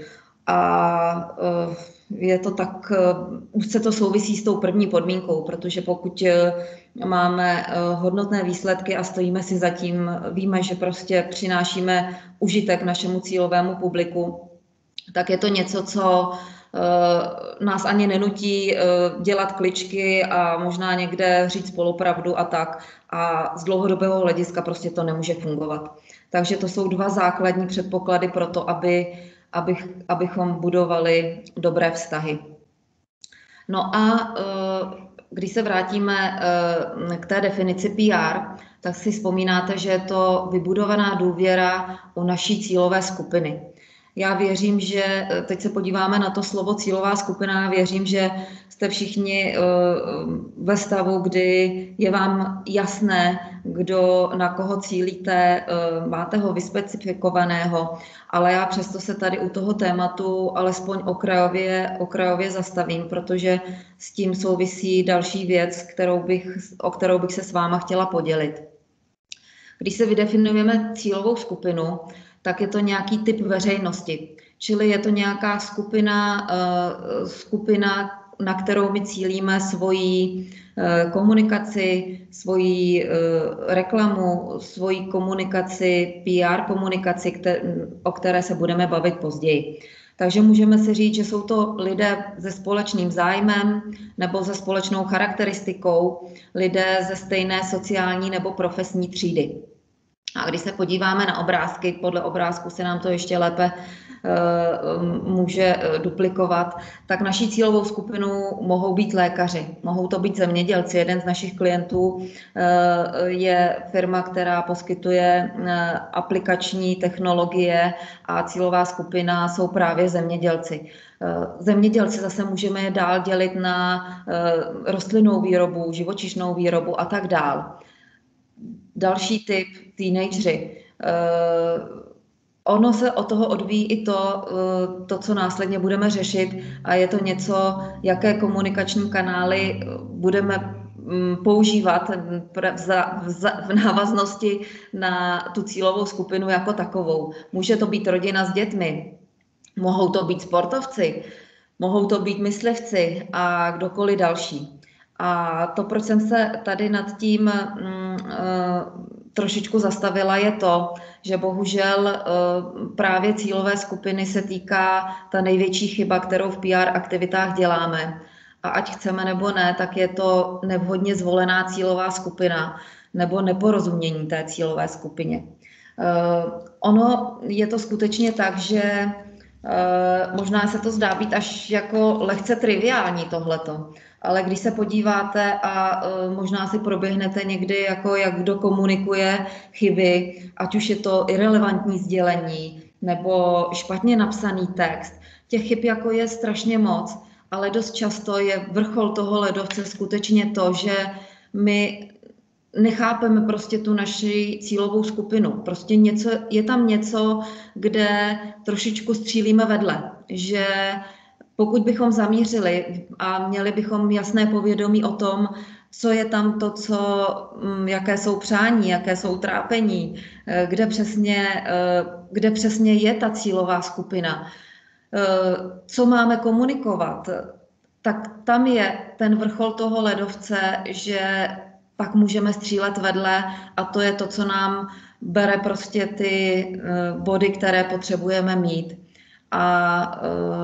A je to tak, úzce to souvisí s tou první podmínkou, protože pokud máme hodnotné výsledky a stojíme si za tím, víme, že prostě přinášíme užitek našemu cílovému publiku, tak je to něco, co nás ani nenutí dělat kličky a možná někde říct polopravdu a tak. A z dlouhodobého hlediska prostě to nemůže fungovat. Takže to jsou dva základní předpoklady pro to, aby, aby, abychom budovali dobré vztahy. No a když se vrátíme k té definici P R, tak si vzpomínáte, že je to vybudovaná důvěra u naší cílové skupiny. Já věřím, že teď se podíváme na to slovo cílová skupina, věřím, že jste všichni ve stavu, kdy je vám jasné, kdo, na koho cílíte, máte ho vyspecifikovaného, ale já přesto se tady u toho tématu alespoň okrajově, okrajově zastavím, protože s tím souvisí další věc, kterou bych, o kterou bych se s váma chtěla podělit. Když se vydefinujeme cílovou skupinu, tak je to nějaký typ veřejnosti. Čili je to nějaká skupina, skupina, na kterou my cílíme svoji komunikaci, svoji reklamu, svoji komunikaci, P R komunikaci, o které se budeme bavit později. Takže můžeme si říct, že jsou to lidé se společným zájmem nebo se společnou charakteristikou, lidé ze stejné sociální nebo profesní třídy. A když se podíváme na obrázky, podle obrázku se nám to ještě lépe uh, může duplikovat, tak naší cílovou skupinu mohou být lékaři, mohou to být zemědělci. Jeden z našich klientů uh, je firma, která poskytuje uh, aplikační technologie a cílová skupina jsou právě zemědělci. Uh, zemědělci zase můžeme je dál dělit na uh, rostlinnou výrobu, živočišnou výrobu a tak dál. Další typ, teenageři. Uh, ono se od toho odvíjí i to, uh, to, co následně budeme řešit a je to něco, jaké komunikační kanály budeme um, používat v, za, v, za, v návaznosti na tu cílovou skupinu jako takovou. Může to být rodina s dětmi, mohou to být sportovci, mohou to být myslivci a kdokoliv další. A to, proč jsem se tady nad tím, trošičku zastavila, je to, že bohužel právě cílové skupiny se týká ta největší chyba, kterou v P R aktivitách děláme. A ať chceme nebo ne, tak je to nevhodně zvolená cílová skupina nebo neporozumění té cílové skupině. Ono je to skutečně tak, že možná se to zdá být až jako lehce triviální tohleto, ale když se podíváte a možná si proběhnete někdy, jako jak kdo komunikuje chyby, ať už je to irelevantní sdělení nebo špatně napsaný text, těch chyb jako je strašně moc, ale dost často je vrchol toho ledovce skutečně to, že my nechápeme prostě tu naši cílovou skupinu. Prostě něco, je tam něco, kde trošičku střílíme vedle, že pokud bychom zamířili a měli bychom jasné povědomí o tom, co je tam to, co, jaké jsou přání, jaké jsou trápení, kde přesně, kde přesně je ta cílová skupina, co máme komunikovat, tak tam je ten vrchol toho ledovce, že pak můžeme střílet vedle a to je to, co nám bere prostě ty body, které potřebujeme mít. A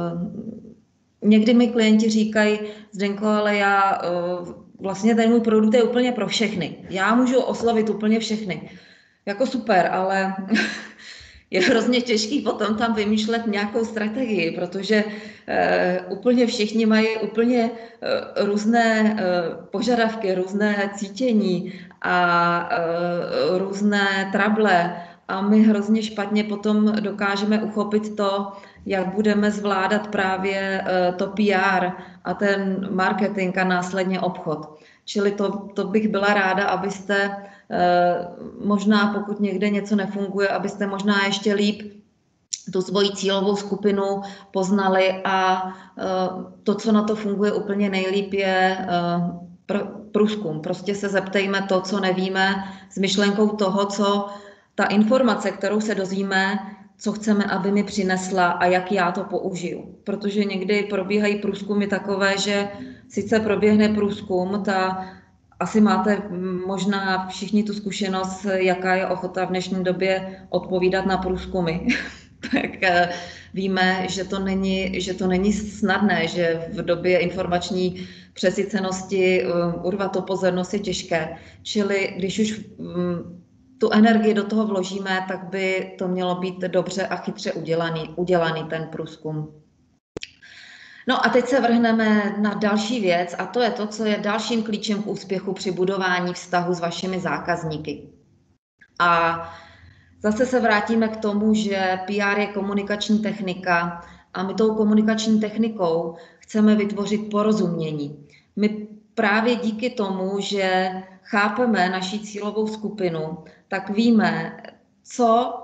někdy mi klienti říkají, Zdenko, ale já vlastně ten můj produkt je úplně pro všechny. Já můžu oslovit úplně všechny. Jako super, ale je hrozně těžký potom tam vymýšlet nějakou strategii, protože uh, úplně všichni mají úplně uh, různé uh, požadavky, různé cítění a uh, různé trable a my hrozně špatně potom dokážeme uchopit to, jak budeme zvládat právě uh, to P R a ten marketing a následně obchod. Čili to, to bych byla ráda, abyste možná, pokud někde něco nefunguje, abyste možná ještě líp tu svoji cílovou skupinu poznali a to, co na to funguje úplně nejlíp, je průzkum. Prostě se zeptejme to, co nevíme, s myšlenkou toho, co ta informace, kterou se dozvíme, co chceme, aby mi přinesla a jak já to použiju. Protože někdy probíhají průzkumy takové, že sice proběhne průzkum, ta asi máte možná všichni tu zkušenost, jaká je ochota v dnešní době odpovídat na průzkumy. Tak víme, že to není, že to není snadné, že v době informační přesycenosti urvat to pozornost je těžké. Čili když už tu energii do toho vložíme, tak by to mělo být dobře a chytře udělaný, udělaný ten průzkum. No a teď se vrhneme na další věc a to je to, co je dalším klíčem k úspěchu při budování vztahu s vašimi zákazníky. A zase se vrátíme k tomu, že P R je komunikační technika a my tou komunikační technikou chceme vytvořit porozumění. My právě díky tomu, že chápeme naši cílovou skupinu, tak víme, co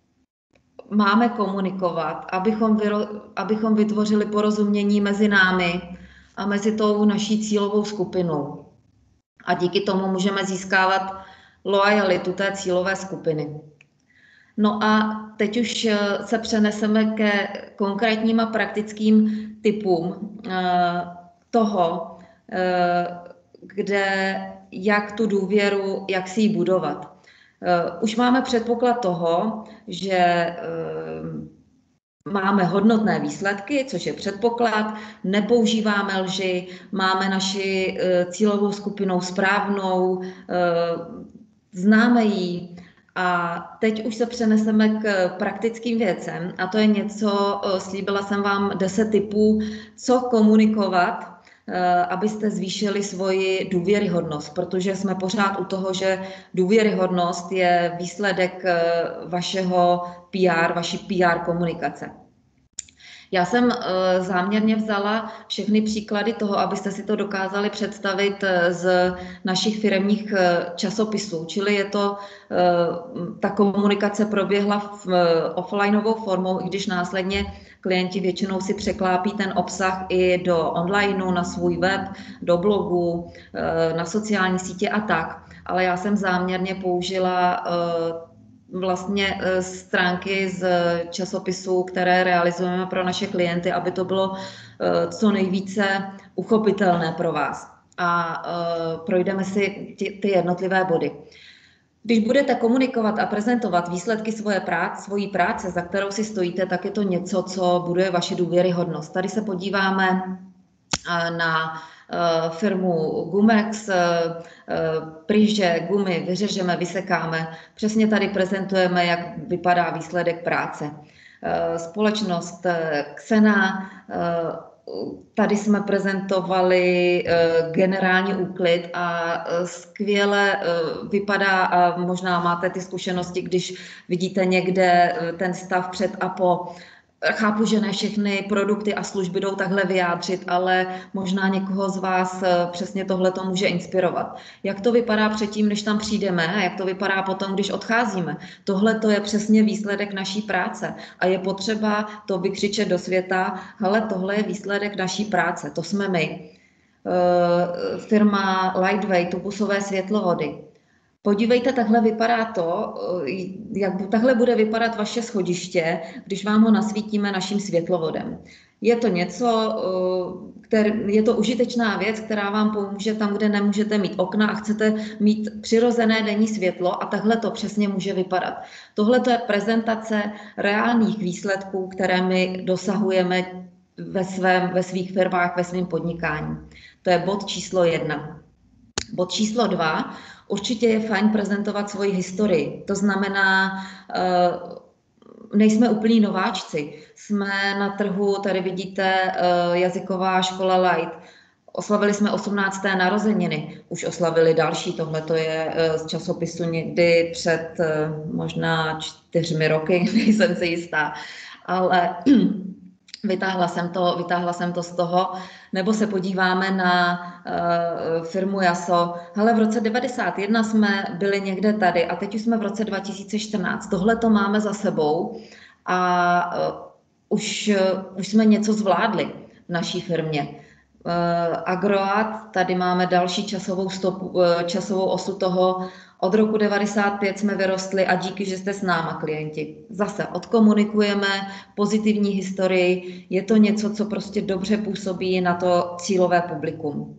máme komunikovat, abychom, vyro, abychom vytvořili porozumění mezi námi a mezi tou naší cílovou skupinou. A díky tomu můžeme získávat loajalitu té cílové skupiny. No a teď už se přeneseme ke konkrétním a praktickým typům toho, kde, jak tu důvěru, jak si ji budovat. Už máme předpoklad toho, že máme hodnotné výsledky, což je předpoklad, nepoužíváme lži, máme naši cílovou skupinou správnou, známe ji. A teď už se přeneseme k praktickým věcem a to je něco, slíbila jsem vám deset tipů, co komunikovat, abyste zvýšili svoji důvěryhodnost, protože jsme pořád u toho, že důvěryhodnost je výsledek vašeho P R, vaší P R komunikace. Já jsem záměrně vzala všechny příklady toho, abyste si to dokázali představit z našich firemních časopisů, čili je to, ta komunikace proběhla v offlineovou formou, i když následně klienti většinou si překlápí ten obsah i do onlineu, na svůj web, do blogu, na sociální sítě a tak. Ale já jsem záměrně použila vlastně stránky z časopisů, které realizujeme pro naše klienty, aby to bylo co nejvíce uchopitelné pro vás. A projdeme si ty jednotlivé body. Když budete komunikovat a prezentovat výsledky svoje práce, svojí práce, za kterou si stojíte, tak je to něco, co buduje vaši důvěryhodnost. Tady se podíváme na firmu Gumex, pryže, gumy, vyřežeme, vysekáme. Přesně tady prezentujeme, jak vypadá výsledek práce. Společnost Xena, tady jsme prezentovali generální úklid a skvěle vypadá, a možná máte ty zkušenosti, když vidíte někde ten stav před a po. Chápu, že ne všechny produkty a služby jdou takhle vyjádřit, ale možná někoho z vás přesně tohle to může inspirovat. Jak to vypadá předtím, než tam přijdeme, a jak to vypadá potom, když odcházíme. Tohle to je přesně výsledek naší práce a je potřeba to vykřičet do světa, hele, tohle je výsledek naší práce, to jsme my. Firma Lightweight, tubusové světlovody. Podívejte, takhle vypadá to, jak takhle bude vypadat vaše schodiště, když vám ho nasvítíme naším světlovodem. Je to něco, který, je to užitečná věc, která vám pomůže tam, kde nemůžete mít okna a chcete mít přirozené denní světlo, a takhle to přesně může vypadat. Tohle to je prezentace reálných výsledků, které my dosahujeme ve, svém, ve svých firmách, ve svém podnikání. To je bod číslo jedna. Bod číslo dva. Určitě je fajn prezentovat svoji historii. To znamená, nejsme úplní nováčci. Jsme na trhu, tady vidíte jazyková škola Light. Oslavili jsme osmnácté narozeniny. Už oslavili další, tohle to je z časopisu někdy před možná čtyřmi roky, nejsem si jistá. Ale Vytáhla jsem to, vytáhla jsem to z toho, nebo se podíváme na uh, firmu Jaso. Hele, v roce devadesát jedna jsme byli někde tady a teď už jsme v roce dva tisíce čtrnáct. Tohle to máme za sebou a uh, už, uh, už jsme něco zvládli v naší firmě. Uh, Agroat, tady máme další časovou, stopu, uh, časovou osu toho. Od roku devadesát pět jsme vyrostli a díky, že jste s náma, klienti. Zase odkomunikujeme pozitivní historii, je to něco, co prostě dobře působí na to cílové publikum.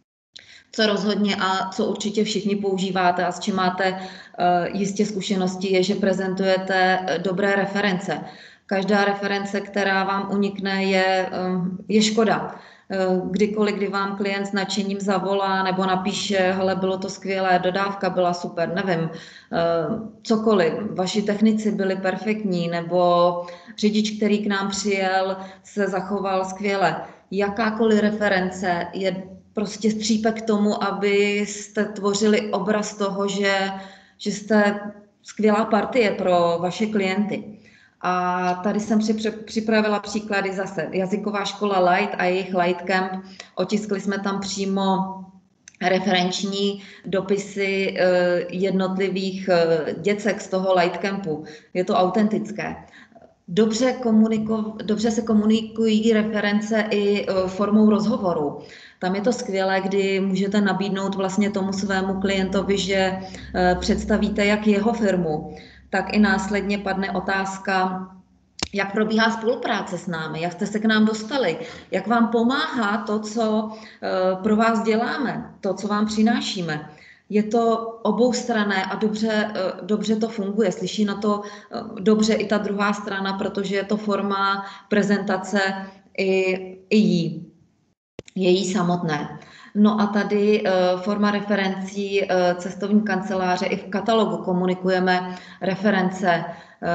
Co rozhodně a co určitě všichni používáte a s čím máte uh, jistě zkušenosti, je, že prezentujete dobré reference. Každá reference, která vám unikne, je, um, je škoda. Kdykoliv, kdy vám klient s nadšením zavolá nebo napíše, hele, bylo to skvělé, dodávka byla super, nevím, cokoliv, vaši technici byli perfektní, nebo řidič, který k nám přijel, se zachoval skvěle. Jakákoliv reference je prostě střípek k tomu, abyste tvořili obraz toho, že, že jste skvělá partie pro vaše klienty. A tady jsem připravila příklady zase. Jazyková škola Light a jejich Light Camp. Otiskli jsme tam přímo referenční dopisy jednotlivých děcek z toho Light Campu. Je to autentické. Dobře, komuniko, dobře se komunikují reference i formou rozhovoru. Tam je to skvělé, kdy můžete nabídnout vlastně tomu svému klientovi, že představíte jak jeho firmu, tak i následně padne otázka, jak probíhá spolupráce s námi, jak jste se k nám dostali, jak vám pomáhá to, co pro vás děláme, to, co vám přinášíme. Je to oboustranné a dobře, dobře to funguje. Slyší na to dobře i ta druhá strana, protože je to forma prezentace i, i jí, její samotné. No a tady uh, forma referencí uh, cestovní kanceláře, i v katalogu komunikujeme reference uh,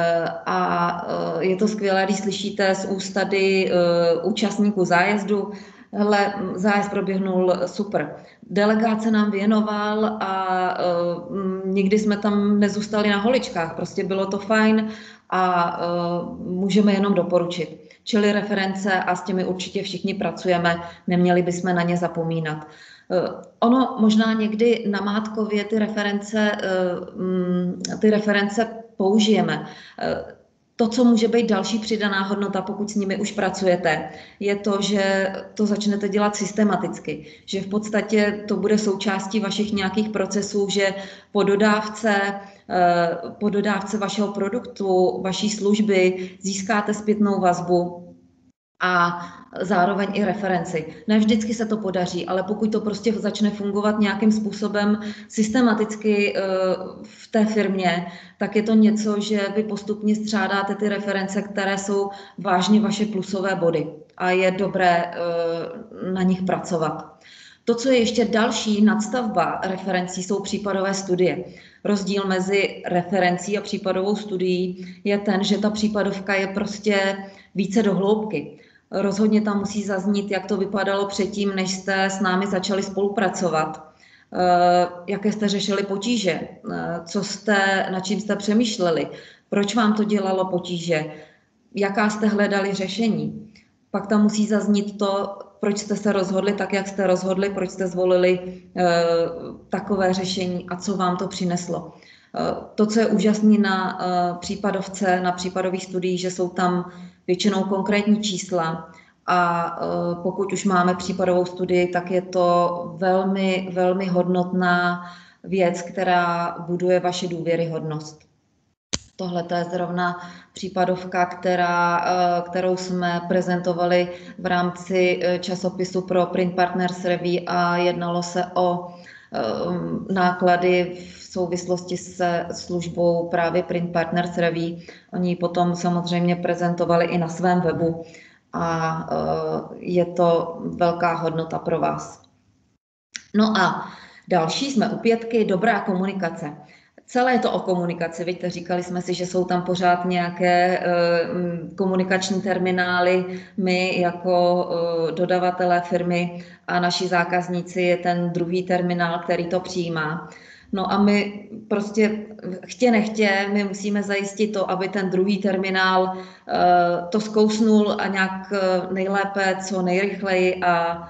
a uh, je to skvělé, když slyšíte z úst tady uh, účastníků zájezdu, hele, zájezd proběhnul super. Delegát se nám věnoval a uh, nikdy jsme tam nezůstali na holičkách, prostě bylo to fajn a uh, můžeme jenom doporučit. Čili reference a s těmi určitě všichni pracujeme, neměli bychom na ně zapomínat. Ono možná někdy namátkově ty reference, ty reference použijeme. To, co může být další přidaná hodnota, pokud s nimi už pracujete, je to, že to začnete dělat systematicky. Že v podstatě to bude součástí vašich nějakých procesů, že po dodávce, po dodávce vašeho produktu, vaší služby získáte zpětnou vazbu a zároveň i referenci. Ne vždycky se to podaří, ale pokud to prostě začne fungovat nějakým způsobem systematicky v té firmě, tak je to něco, že vy postupně střádáte ty reference, které jsou vážně vaše plusové body a je dobré na nich pracovat. To, co je ještě další nadstavba referencí, jsou případové studie. Rozdíl mezi referencí a případovou studií je ten, že ta případovka je prostě více do hloubky. Rozhodně tam musí zaznít, jak to vypadalo předtím, než jste s námi začali spolupracovat, jaké jste řešili potíže, co jste, nad čím jste přemýšleli, proč vám to dělalo potíže, jaká jste hledali řešení. Pak tam musí zaznít to, proč jste se rozhodli tak, jak jste rozhodli, proč jste zvolili e, takové řešení a co vám to přineslo. E, to, co je úžasné na e, případovce, na případových studiích, že jsou tam většinou konkrétní čísla a e, pokud už máme případovou studii, tak je to velmi, velmi hodnotná věc, která buduje vaši důvěryhodnost. Tohle to je zrovna případovka, která, kterou jsme prezentovali v rámci časopisu pro Print Partners Review a jednalo se o náklady v souvislosti se službou právě Print Partners Review. Oni potom samozřejmě prezentovali i na svém webu a je to velká hodnota pro vás. No a další jsme u pětky, dobrá komunikace. Celé je to o komunikaci, víte, říkali jsme si, že jsou tam pořád nějaké uh, komunikační terminály, my jako uh, dodavatelé firmy a naši zákazníci je ten druhý terminál, který to přijímá. No a my prostě chtě nechtě, my musíme zajistit to, aby ten druhý terminál uh, to zkousnul a nějak uh, nejlépe, co nejrychleji a,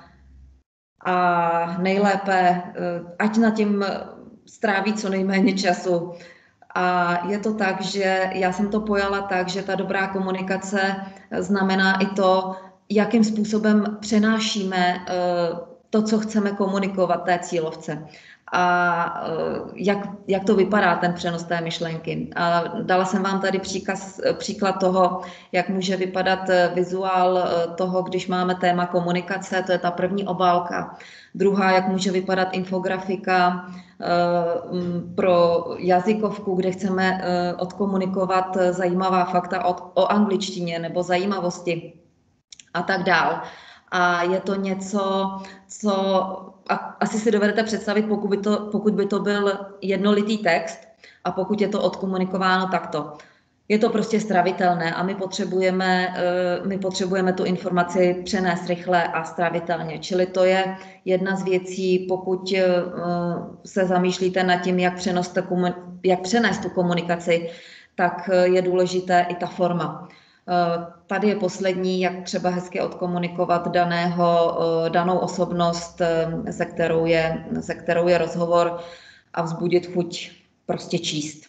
a nejlépe, uh, ať na tím stráví co nejméně času. A je to tak, že já jsem to pojala tak, že ta dobrá komunikace znamená i to, jakým způsobem přenášíme to, co chceme komunikovat té cílovce. A jak, jak to vypadá, ten přenos té myšlenky. A dala jsem vám tady příkaz, příklad toho, jak může vypadat vizuál toho, když máme téma komunikace, to je ta první obálka. Druhá, jak může vypadat infografika pro jazykovku, kde chceme odkomunikovat zajímavá fakta o, o angličtině nebo zajímavosti a tak dál. A je to něco, co a asi si dovedete představit, pokud by, to, pokud by to byl jednolitý text a pokud je to odkomunikováno takto. Je to prostě stravitelné a my potřebujeme, my potřebujeme tu informaci přenést rychle a stravitelně. Čili to je jedna z věcí, pokud se zamýšlíte nad tím, jak přenést, jak přenést tu komunikaci, tak je důležité i ta forma. Tady je poslední, jak třeba hezky odkomunikovat daného, danou osobnost, se kterou, je, se kterou je rozhovor a vzbudit chuť prostě číst.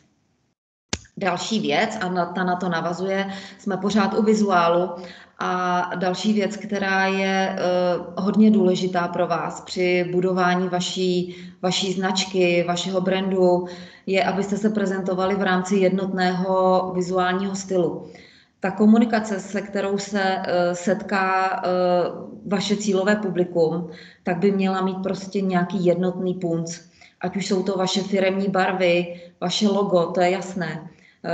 Další věc, a na, ta na to navazuje, jsme pořád u vizuálu a další věc, která je uh, hodně důležitá pro vás při budování vaší, vaší značky, vašeho brandu, je, abyste se prezentovali v rámci jednotného vizuálního stylu. Ta komunikace, se kterou se uh, setká uh, vaše cílové publikum, tak by měla mít prostě nějaký jednotný punc. Ať už jsou to vaše firemní barvy, vaše logo, to je jasné,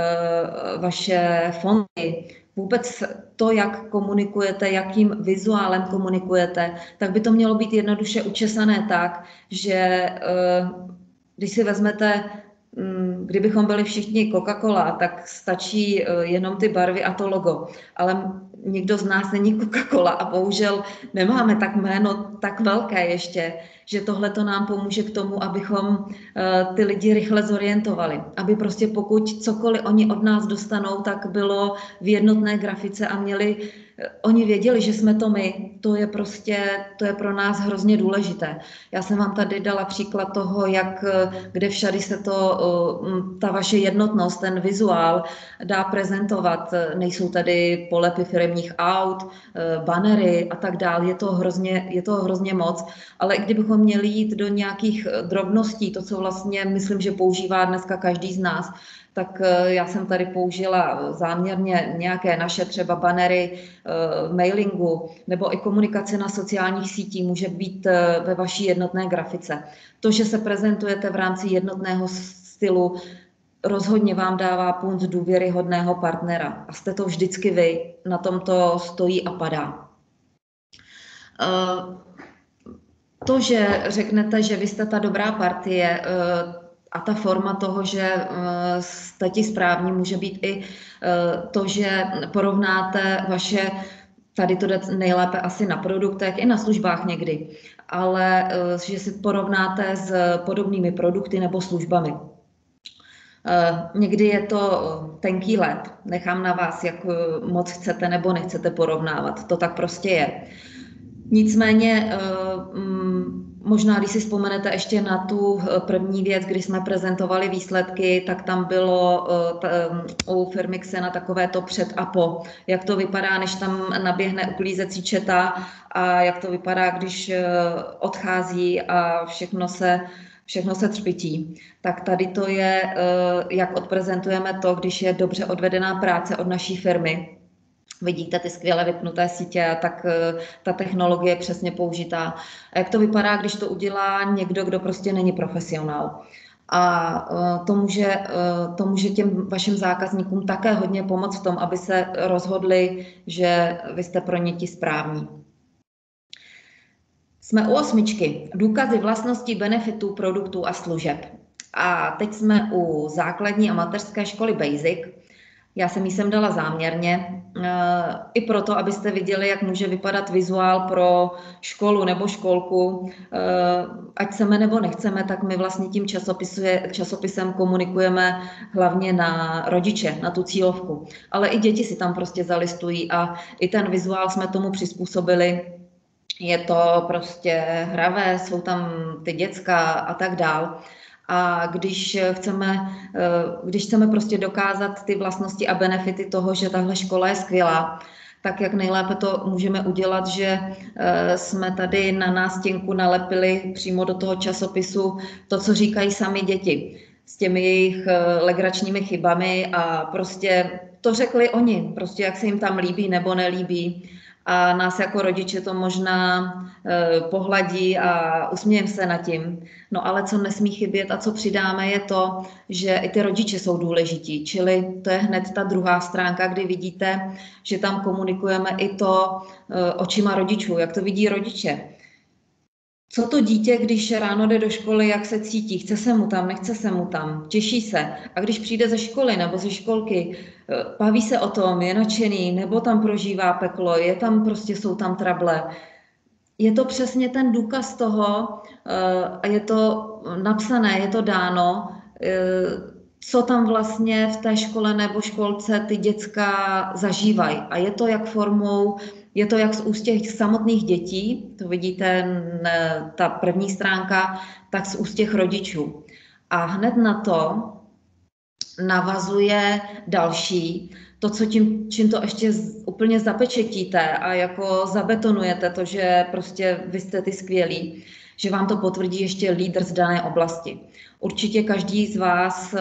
uh, vaše fonty, vůbec to, jak komunikujete, jakým vizuálem komunikujete, tak by to mělo být jednoduše učesané tak, že uh, když si vezmete, kdybychom byli všichni Coca-Cola, tak stačí jenom ty barvy a to logo. Ale nikdo z nás není Coca-Cola a bohužel nemáme tak jméno tak velké ještě, že tohle to nám pomůže k tomu, abychom ty lidi rychle zorientovali. Aby prostě pokud cokoliv oni od nás dostanou, tak bylo v jednotné grafice a měli, oni věděli, že jsme to my. To je prostě, to je pro nás hrozně důležité. Já jsem vám tady dala příklad toho, jak, kde všady se to, ta vaše jednotnost, ten vizuál dá prezentovat. Nejsou tady polepy firemních aut, banery a tak dále. Je to hrozně, je to hrozně moc. Ale i kdybychom měli jít do nějakých drobností, to, co vlastně myslím, že používá dneska každý z nás, tak já jsem tady použila záměrně nějaké naše třeba banery mailingu nebo i komunikace na sociálních sítích může být ve vaší jednotné grafice. To, že se prezentujete v rámci jednotného stylu, rozhodně vám dává punc důvěryhodného partnera a jste to vždycky vy, na tom to stojí a padá. To, že řeknete, že vy jste ta dobrá partie a ta forma toho, že jste ti správní, může být i to, že porovnáte vaše, tady to jde nejlépe asi na produktech, i na službách někdy, ale že si porovnáte s podobnými produkty nebo službami. Někdy je to tenký led, nechám na vás, jak moc chcete nebo nechcete porovnávat, to tak prostě je. Nicméně, možná když si vzpomenete ještě na tu první věc, kdy jsme prezentovali výsledky, tak tam bylo u firmy Xena takové to před a po. Jak to vypadá, než tam naběhne uklízecí četa a jak to vypadá, když odchází a všechno se Všechno se třpytí. Tak tady to je, jak odprezentujeme to, když je dobře odvedená práce od naší firmy. Vidíte ty skvěle vypnuté sítě, tak ta technologie je přesně použitá. A jak to vypadá, když to udělá někdo, kdo prostě není profesionál. A to může, to může těm vašim zákazníkům také hodně pomoct v tom, aby se rozhodli, že vy jste pro ně ti správní. Jsme u osmičky. Důkazy vlastností, benefitů, produktů a služeb. A teď jsme u základní a mateřské školy Basic. Já jsem ji sem dala záměrně, i proto, abyste viděli, jak může vypadat vizuál pro školu nebo školku. Ať chceme nebo nechceme, tak my vlastně tím časopisem komunikujeme hlavně na rodiče, na tu cílovku. Ale i děti si tam prostě zalistují a i ten vizuál jsme tomu přizpůsobili. Je to prostě hravé, jsou tam ty děcka a tak dál. A když chceme, když chceme prostě dokázat ty vlastnosti a benefity toho, že tahle škola je skvělá, tak jak nejlépe to můžeme udělat, že jsme tady na nástěnku nalepili přímo do toho časopisu to, co říkají sami děti s těmi jejich legračními chybami a prostě to řekli oni, prostě jak se jim tam líbí nebo nelíbí. A nás jako rodiče to možná e, pohladí a usmějeme se nad tím. No ale co nesmí chybět a co přidáme je to, že i ty rodiče jsou důležití. Čili to je hned ta druhá stránka, kdy vidíte, že tam komunikujeme i to e, očima rodičů, jak to vidí rodiče. Co to dítě, když ráno jde do školy, jak se cítí? Chce se mu tam, nechce se mu tam, těší se. A když přijde ze školy nebo ze školky, baví se o tom, je nadšený, nebo tam prožívá peklo, je tam prostě, jsou tam trable. Je to přesně ten důkaz toho a je to napsané, je to dáno, co tam vlastně v té škole nebo školce ty děcka zažívají. A je to jak formou, je to jak z úst těch samotných dětí, to vidíte, ta první stránka, tak z úst těch rodičů. A hned na to navazuje další, to, co tím, čím to ještě úplně zapečetíte a jako zabetonujete to, že prostě vy jste ty skvělí, že vám to potvrdí ještě lídr z dané oblasti. Určitě každý z vás,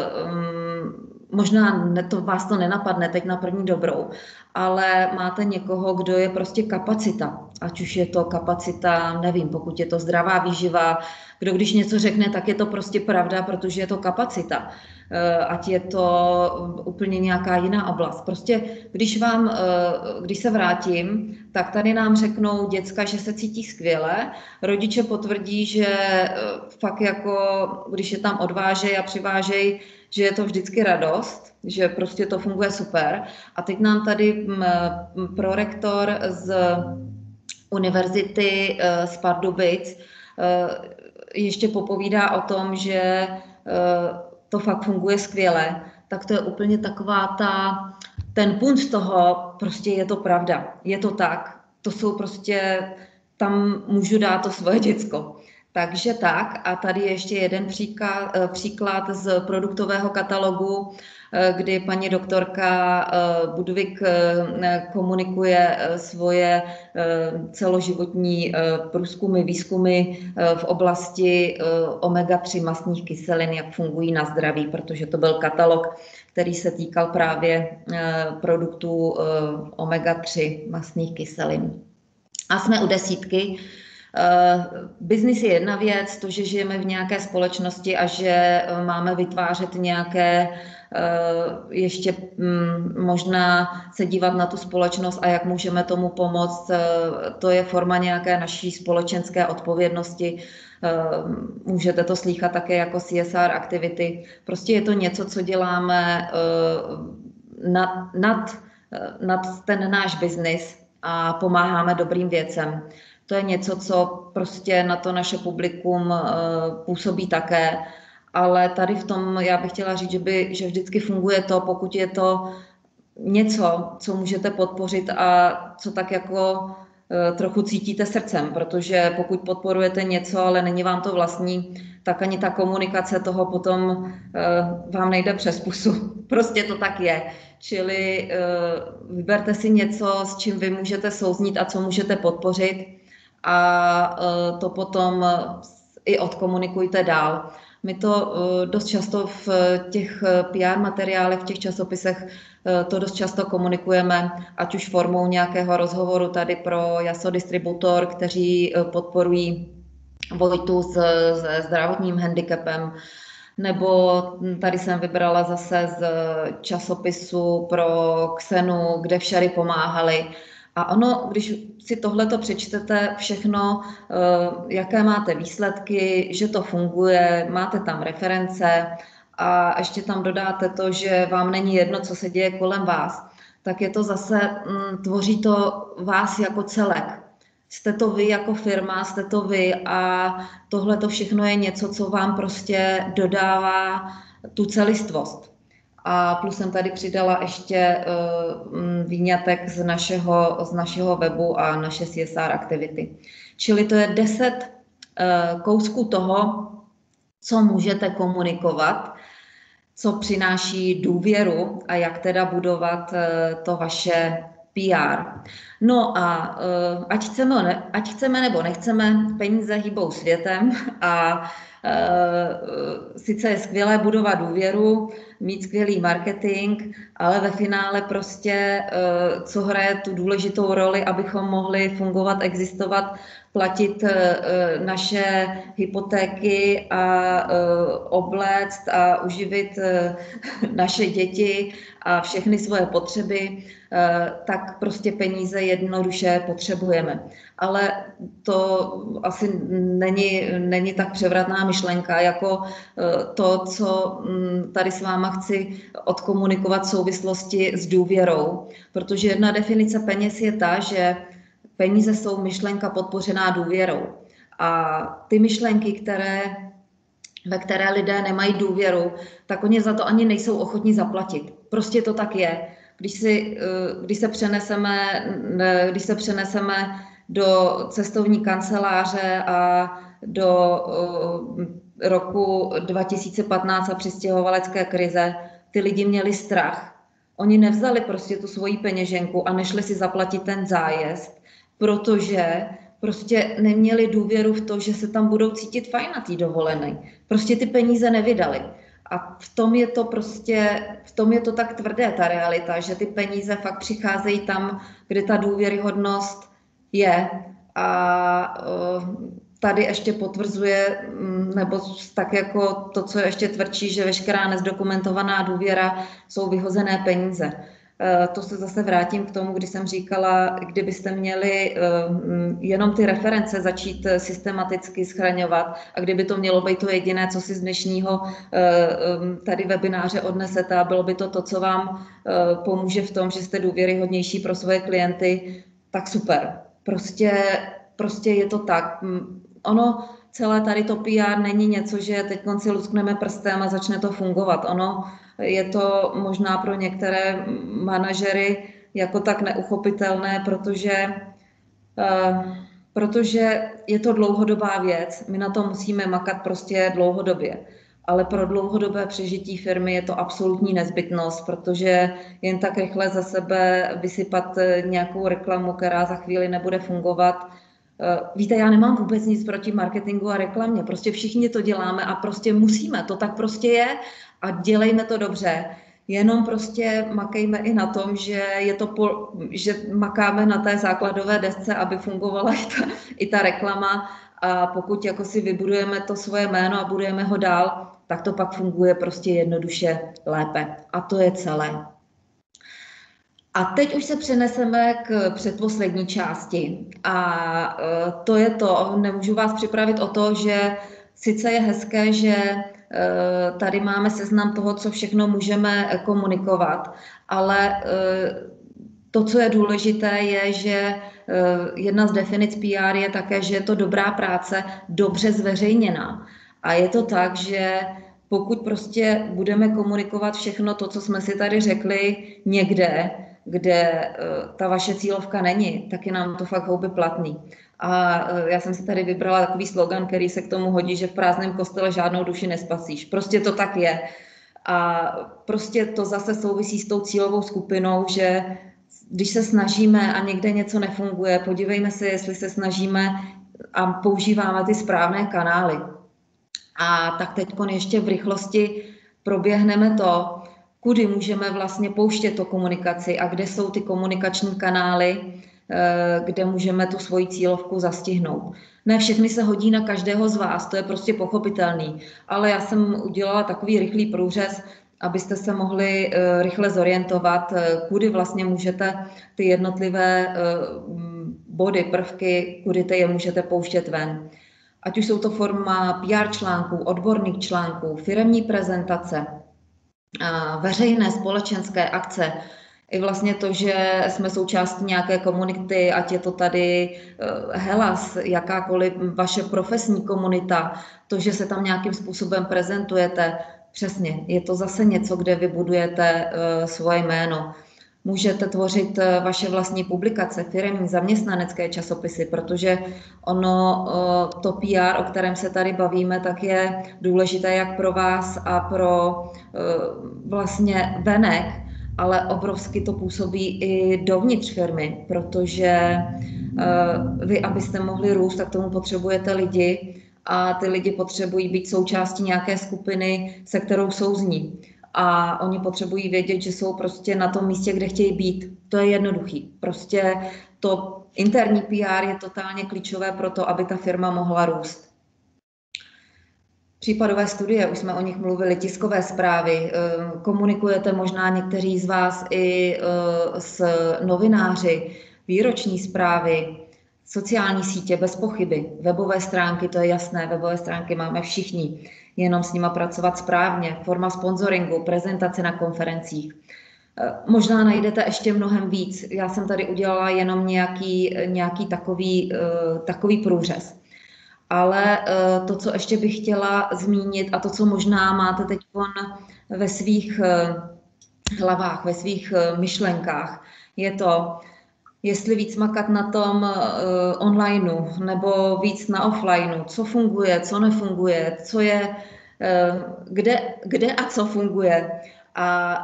možná to, vás to nenapadne teď na první dobrou, ale máte někoho, kdo je prostě kapacita. Ať už je to kapacita, nevím, pokud je to zdravá výživa, kdo když něco řekne, tak je to prostě pravda, protože je to kapacita. Ať je to úplně nějaká jiná oblast. Prostě když vám, když se vrátím, tak tady nám řeknou děcka, že se cítí skvěle, rodiče potvrdí, že fakt jako, když je tam odvážejí a přivážejí, že je to vždycky radost, že prostě to funguje super. A teď nám tady prorektor z univerzity z Pardubic ještě popovídá o tom, že to fakt funguje skvěle, tak to je úplně taková ta, ten punc toho, prostě je to pravda, je to tak, to jsou prostě, tam můžu dát to svoje děcko. Takže tak, a tady ještě jeden příklad, příklad z produktového katalogu, kdy paní doktorka Budvik komunikuje svoje celoživotní průzkumy, výzkumy v oblasti omega tři mastných kyselin, jak fungují na zdraví, protože to byl katalog, který se týkal právě produktů omega tři mastných kyselin. A jsme u desítky. Uh, biznis je jedna věc, to, že žijeme v nějaké společnosti a že uh, máme vytvářet nějaké, uh, ještě um, možná se dívat na tu společnost a jak můžeme tomu pomoct, uh, to je forma nějaké naší společenské odpovědnosti. Uh, můžete to slýchat také jako C S R aktivity. Prostě je to něco, co děláme uh, nad, nad, uh, nad ten náš biznis a pomáháme dobrým věcem. To je něco, co prostě na to naše publikum uh, působí také, ale tady v tom já bych chtěla říct, že, by, že vždycky funguje to, pokud je to něco, co můžete podpořit a co tak jako uh, trochu cítíte srdcem, protože pokud podporujete něco, ale není vám to vlastní, tak ani ta komunikace toho potom uh, vám nejde přes pusu. Prostě to tak je. Čili uh, vyberte si něco, s čím vy můžete souznít a co můžete podpořit, a to potom i odkomunikujte dál. My to dost často v těch P R materiálech, v těch časopisech to dost často komunikujeme, ať už formou nějakého rozhovoru tady pro Jaso Distributor, kteří podporují Vojtu s, se zdravotním handicapem, nebo tady jsem vybrala zase z časopisu pro Xenu, kde všady pomáhali. A ono, když si tohleto přečtete všechno, jaké máte výsledky, že to funguje, máte tam reference a ještě tam dodáte to, že vám není jedno, co se děje kolem vás, tak je to zase, tvoří to vás jako celek. Jste to vy jako firma, jste to vy a tohleto všechno je něco, co vám prostě dodává tu celistvost. A plus jsem tady přidala ještě uh, výňatek z našeho, z našeho webu a naše C S R aktivity. Čili to je deset uh, kousků toho, co můžete komunikovat, co přináší důvěru a jak teda budovat uh, to vaše P R. No a uh, ať chceme, ne, ať chceme nebo nechceme, peníze hýbou světem a Uh, sice je skvělé budovat důvěru, mít skvělý marketing, ale ve finále prostě, uh, co hraje tu důležitou roli, abychom mohli fungovat, existovat, platit uh, naše hypotéky a uh, obléct a uživit uh, naše děti a všechny svoje potřeby, uh, tak prostě peníze jednoduše potřebujeme. Ale to asi není, není tak převratná myšlenka, jako to, co tady s váma chci odkomunikovat v souvislosti s důvěrou. Protože jedna definice peněz je ta, že peníze jsou myšlenka podpořená důvěrou. A ty myšlenky, které, ve které lidé nemají důvěru, tak oni za to ani nejsou ochotní zaplatit. Prostě to tak je. Když, si, když se přeneseme, když se přeneseme do cestovní kanceláře a do uh, roku dva tisíce patnáct a přistěhovalecké krize, ty lidi měli strach. Oni nevzali prostě tu svoji peněženku a nešli si zaplatit ten zájezd, protože prostě neměli důvěru v to, že se tam budou cítit fajn na té dovolené. Prostě ty peníze nevydali. A v tom je to prostě, v tom je to tak tvrdé, ta realita, že ty peníze fakt přicházejí tam, kde ta důvěryhodnost je. A tady ještě potvrzuje, nebo tak jako to, co ještě tvrdší, že veškerá nezdokumentovaná důvěra jsou vyhozené peníze. To se zase vrátím k tomu, kdy jsem říkala, kdybyste měli jenom ty reference začít systematicky schraňovat a kdyby to mělo být to jediné, co si z dnešního tady webináře odnesete a bylo by to to, co vám pomůže v tom, že jste důvěryhodnější pro svoje klienty, tak super. Prostě, prostě je to tak. Ono, celé tady to P R není něco, že teď si luskneme prstem a začne to fungovat. Ono je to možná pro některé manažery jako tak neuchopitelné, protože uh, protože je to dlouhodobá věc, my na to musíme makat prostě dlouhodobě. Ale pro dlouhodobé přežití firmy je to absolutní nezbytnost, protože jen tak rychle za sebe vysypat nějakou reklamu, která za chvíli nebude fungovat. Víte, já nemám vůbec nic proti marketingu a reklamě, prostě všichni to děláme a prostě musíme, to tak prostě je a dělejme to dobře. Jenom prostě makejme i na tom, že, je to po, že makáme na té základové desce, aby fungovala i ta, i ta reklama, a pokud jako si vybudujeme to svoje jméno a budujeme ho dál, tak to pak funguje prostě jednoduše lépe. A to je celé. A teď už se přeneseme k předposlední části. A to je to, nemůžu vás připravit o to, že sice je hezké, že tady máme seznam toho, co všechno můžeme komunikovat, ale to, co je důležité, je, že jedna z definic P R je také, že je to dobrá práce, dobře zveřejněná. A je to tak, že pokud prostě budeme komunikovat všechno to, co jsme si tady řekli někde, kde ta vaše cílovka není, tak je nám to fakt houby platný. A já jsem si tady vybrala takový slogan, který se k tomu hodí, že v prázdném kostele žádnou duši nespasíš. Prostě to tak je. A prostě to zase souvisí s tou cílovou skupinou, že když se snažíme a někde něco nefunguje, podívejme se, jestli se snažíme a používáme ty správné kanály. A tak teď ještě v rychlosti proběhneme to, kudy můžeme vlastně pouštět tu komunikaci a kde jsou ty komunikační kanály, kde můžeme tu svoji cílovku zastihnout. Ne všechny se hodí na každého z vás, to je prostě pochopitelný, ale já jsem udělala takový rychlý průřez, abyste se mohli rychle zorientovat, kudy vlastně můžete ty jednotlivé body, prvky, kudy ty je můžete pouštět ven. Ať už jsou to forma P R článků, odborných článků, firemní prezentace, veřejné společenské akce, i vlastně to, že jsme součástí nějaké komunity, ať je to tady Hellas, jakákoliv vaše profesní komunita, to, že se tam nějakým způsobem prezentujete, přesně, je to zase něco, kde vy budujete svoje jméno. Můžete tvořit vaše vlastní publikace, firemní, zaměstnanecké časopisy, protože ono, to P R, o kterém se tady bavíme, tak je důležité jak pro vás a pro vlastně venek, ale obrovsky to působí i dovnitř firmy, protože vy, abyste mohli růst, tak tomu potřebujete lidi a ty lidi potřebují být součástí nějaké skupiny, se kterou souzní. A oni potřebují vědět, že jsou prostě na tom místě, kde chtějí být. To je jednoduchý. Prostě to interní P R je totálně klíčové pro to, aby ta firma mohla růst. Případové studie, už jsme o nich mluvili, tiskové zprávy, komunikujete možná někteří z vás i s novináři, výroční zprávy, sociální sítě bez pochyby, webové stránky, to je jasné, webové stránky máme všichni, jenom s nima pracovat správně, forma sponsoringu, prezentace na konferencích. Možná najdete ještě mnohem víc, já jsem tady udělala jenom nějaký, nějaký takový, takový průřez. Ale to, co ještě bych chtěla zmínit a to, co možná máte teď ve svých hlavách, ve svých myšlenkách, je to, jestli víc makat na tom onlineu nebo víc na offlineu, co funguje, co nefunguje, co je, kde, kde a co funguje. A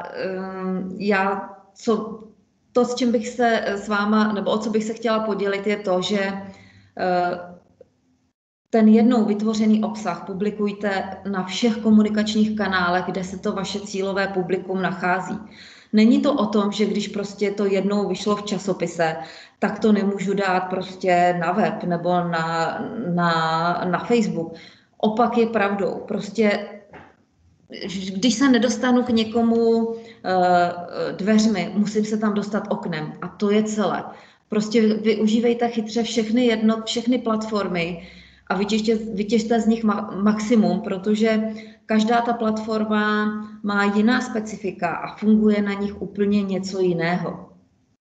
já, co, to, s čím bych se s váma, nebo o co bych se chtěla podělit, je to, že ten jednou vytvořený obsah publikujte na všech komunikačních kanálech, kde se to vaše cílové publikum nachází. Není to o tom, že když prostě to jednou vyšlo v časopise, tak to nemůžu dát prostě na web nebo na, na, na Facebook. Opak je pravdou. Prostě když se nedostanu k někomu uh, dveřmi, musím se tam dostat oknem. A to je celé. Prostě využívejte chytře všechny, jedno, všechny platformy, a vytěžte, vytěžte z nich ma, maximum, protože každá ta platforma má jiná specifika a funguje na nich úplně něco jiného.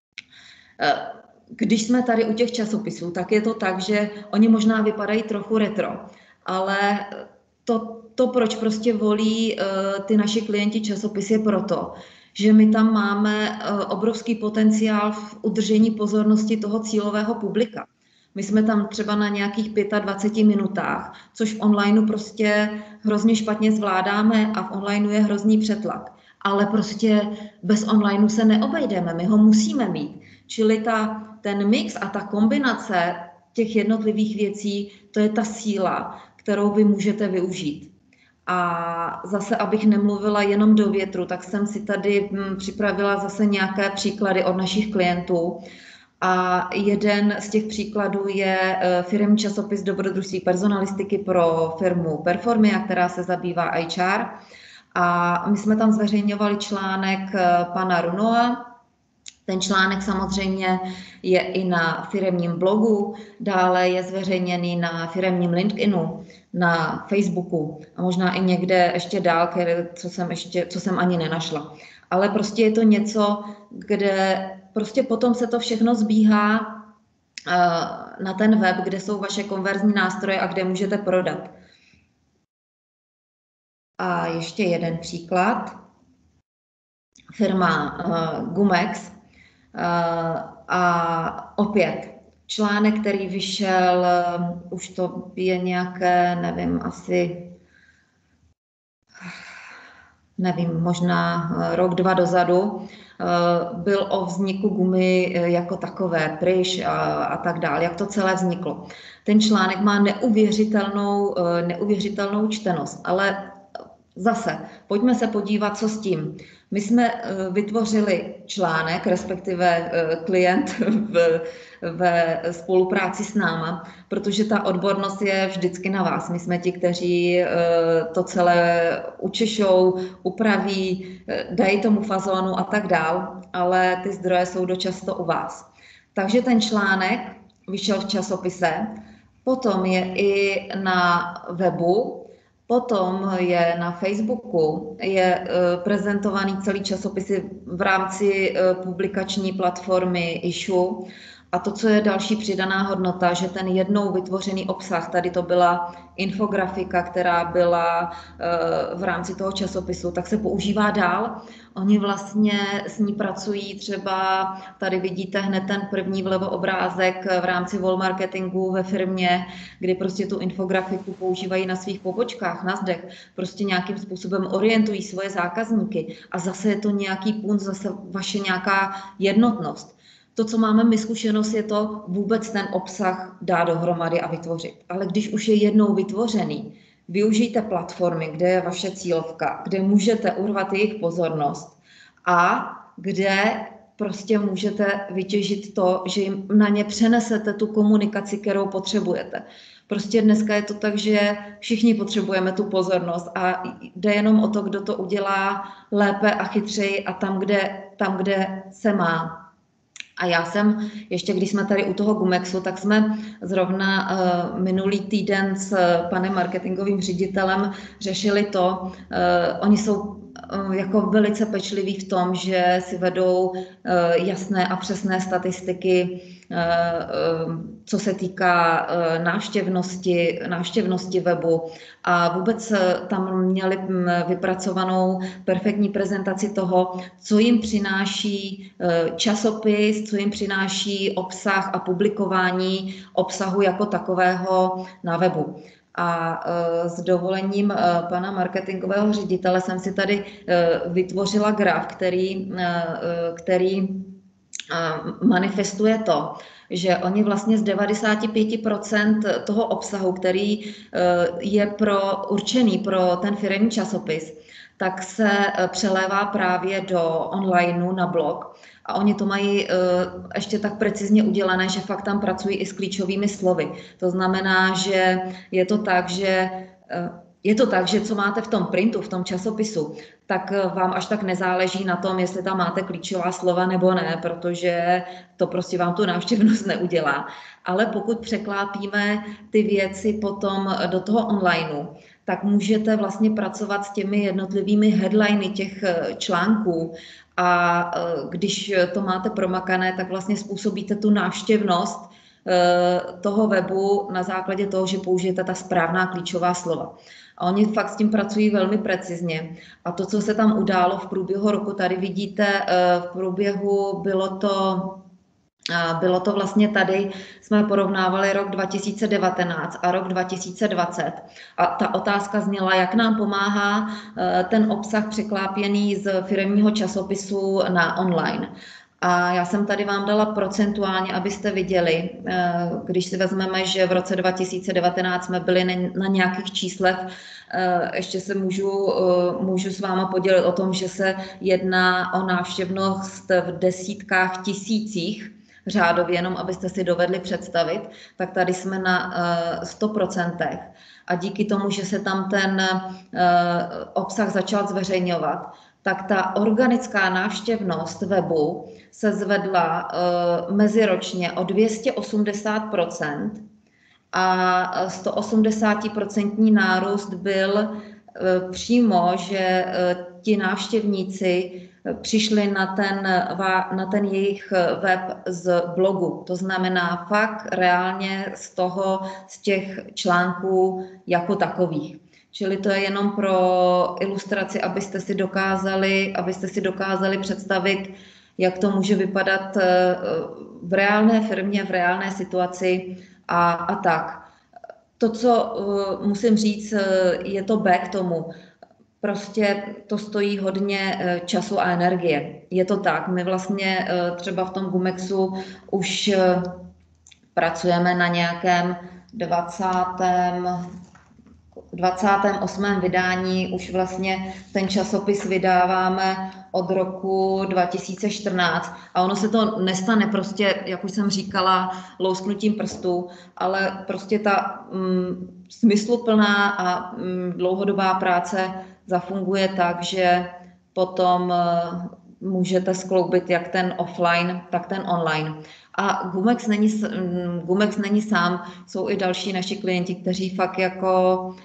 Když jsme tady u těch časopisů, tak je to tak, že oni možná vypadají trochu retro, ale to, to proč prostě volí uh, ty naši klienti časopis, je proto, že my tam máme uh, obrovský potenciál v udržení pozornosti toho cílového publika. My jsme tam třeba na nějakých dvaceti pěti minutách, což v onlineu prostě hrozně špatně zvládáme a v onlineu je hrozný přetlak. Ale prostě bez onlineu se neobejdeme, my ho musíme mít. Čili ta, ten mix a ta kombinace těch jednotlivých věcí, to je ta síla, kterou vy můžete využít. A zase, abych nemluvila jenom do větru, tak jsem si tady připravila zase nějaké příklady od našich klientů. A jeden z těch příkladů je firemní časopis Dobrodružství personalistiky pro firmu Performia, která se zabývá H R. A my jsme tam zveřejňovali článek pana Runoa. Ten článek samozřejmě je i na firemním blogu, dále je zveřejněný na firemním LinkedInu, na Facebooku a možná i někde ještě dál, které, co, jsem ještě, co jsem ani nenašla. Ale prostě je to něco, kde prostě potom se to všechno zbíhá na ten web, kde jsou vaše konverzní nástroje a kde můžete prodat. A ještě jeden příklad. Firma Gumex. A opět článek, který vyšel, už to je nějaké, nevím, asi, nevím, možná rok, dva dozadu, byl o vzniku gumy jako takové, pryš a, a tak dále, jak to celé vzniklo. Ten článek má neuvěřitelnou, neuvěřitelnou čtenost, ale zase, pojďme se podívat, co s tím. My jsme vytvořili článek, respektive klient v, ve spolupráci s náma, protože ta odbornost je vždycky na vás. My jsme ti, kteří to celé učešou, upraví, dají tomu fazónu a tak dál, ale ty zdroje jsou dočasto u vás. Takže ten článek vyšel v časopise, potom je i na webu, potom je na Facebooku, je prezentovaný celý časopisy v rámci publikační platformy Issue. A to, co je další přidaná hodnota, že ten jednou vytvořený obsah, tady to byla infografika, která byla v rámci toho časopisu, tak se používá dál. Oni vlastně s ní pracují třeba, tady vidíte hned ten první vlevo obrázek v rámci wall marketingu ve firmě, kdy prostě tu infografiku používají na svých pobočkách, na zdech, prostě nějakým způsobem orientují svoje zákazníky a zase je to nějaký punc, zase vaše nějaká jednotnost. To, co máme my zkušenost, je to vůbec ten obsah dát dohromady a vytvořit. Ale když už je jednou vytvořený, využijte platformy, kde je vaše cílovka, kde můžete urvat jejich pozornost a kde prostě můžete vytěžit to, že jim na ně přenesete tu komunikaci, kterou potřebujete. Prostě dneska je to tak, že všichni potřebujeme tu pozornost a jde jenom o to, kdo to udělá lépe a chytřeji a tam, kde, tam, kde se má. A já jsem, ještě když jsme tady u toho Gumexu, tak jsme zrovna uh, minulý týden s uh, panem marketingovým ředitelem řešili to, uh, oni jsou uh, jako velice pečliví v tom, že si vedou uh, jasné a přesné statistiky, uh, uh, co se týká uh, návštěvnosti, návštěvnosti webu a vůbec uh, tam měli um, vypracovanou perfektní prezentaci toho, co jim přináší uh, časopis, co jim přináší obsah a publikování obsahu jako takového na webu. A uh, s dovolením uh, pana marketingového ředitele jsem si tady uh, vytvořila graf, který, uh, který uh, manifestuje to, že oni vlastně z devadesát pět procent toho obsahu, který uh, je pro, určený pro ten firemní časopis, tak se uh, přelévá právě do onlineu na blog. A oni to mají uh, ještě tak precizně udělané, že fakt tam pracují i s klíčovými slovy. To znamená, že je to tak, že uh, je to tak, že co máte v tom printu, v tom časopisu, tak uh, vám až tak nezáleží na tom, jestli tam máte klíčová slova nebo ne, protože to prostě vám tu návštěvnost neudělá. Ale pokud překlápíme ty věci potom do toho onlineu, tak můžete vlastně pracovat s těmi jednotlivými headliny těch článků a když to máte promakané, tak vlastně způsobíte tu návštěvnost toho webu na základě toho, že použijete ta správná klíčová slova. A oni fakt s tím pracují velmi precizně. A to, co se tam událo v průběhu roku, tady vidíte, v průběhu bylo to Bylo to vlastně tady, jsme porovnávali rok dva tisíce devatenáct a rok dva tisíce dvacet a ta otázka zněla, jak nám pomáhá ten obsah překlápěný z firemního časopisu na online. A já jsem tady vám dala procentuálně, abyste viděli, když si vezmeme, že v roce dva tisíce devatenáct jsme byli na nějakých číslech, ještě se můžu, můžu s váma podělit o tom, že se jedná o návštěvnost v desítkách tisících, řádově, jenom abyste si dovedli představit, tak tady jsme na sto procent. A díky tomu, že se tam ten obsah začal zveřejňovat, tak ta organická návštěvnost webu se zvedla meziročně o dvě stě osmdesát procent a sto osmdesát procent nárůst byl přímo, že ti návštěvníci přišli na ten, na ten jejich web z blogu. To znamená fakt reálně z toho, z těch článků jako takových. Čili to je jenom pro ilustraci, abyste si dokázali, abyste si dokázali představit, jak to může vypadat v reálné firmě, v reálné situaci a, a tak. To, co musím říct, je to B k tomu. Prostě to stojí hodně času a energie. Je to tak. My vlastně třeba v tom Gumexu už pracujeme na nějakém dvacátém dvacátém osmém vydání, už vlastně ten časopis vydáváme od roku dva tisíce čtrnáct a ono se to nestane prostě, jak už jsem říkala, lousknutím prstů, ale prostě ta mm, smysluplná a mm, dlouhodobá práce zafunguje tak, že potom uh, můžete skloubit jak ten offline, tak ten online. A Gumex není, Gumex není sám, jsou i další naši klienti, kteří fakt jako uh,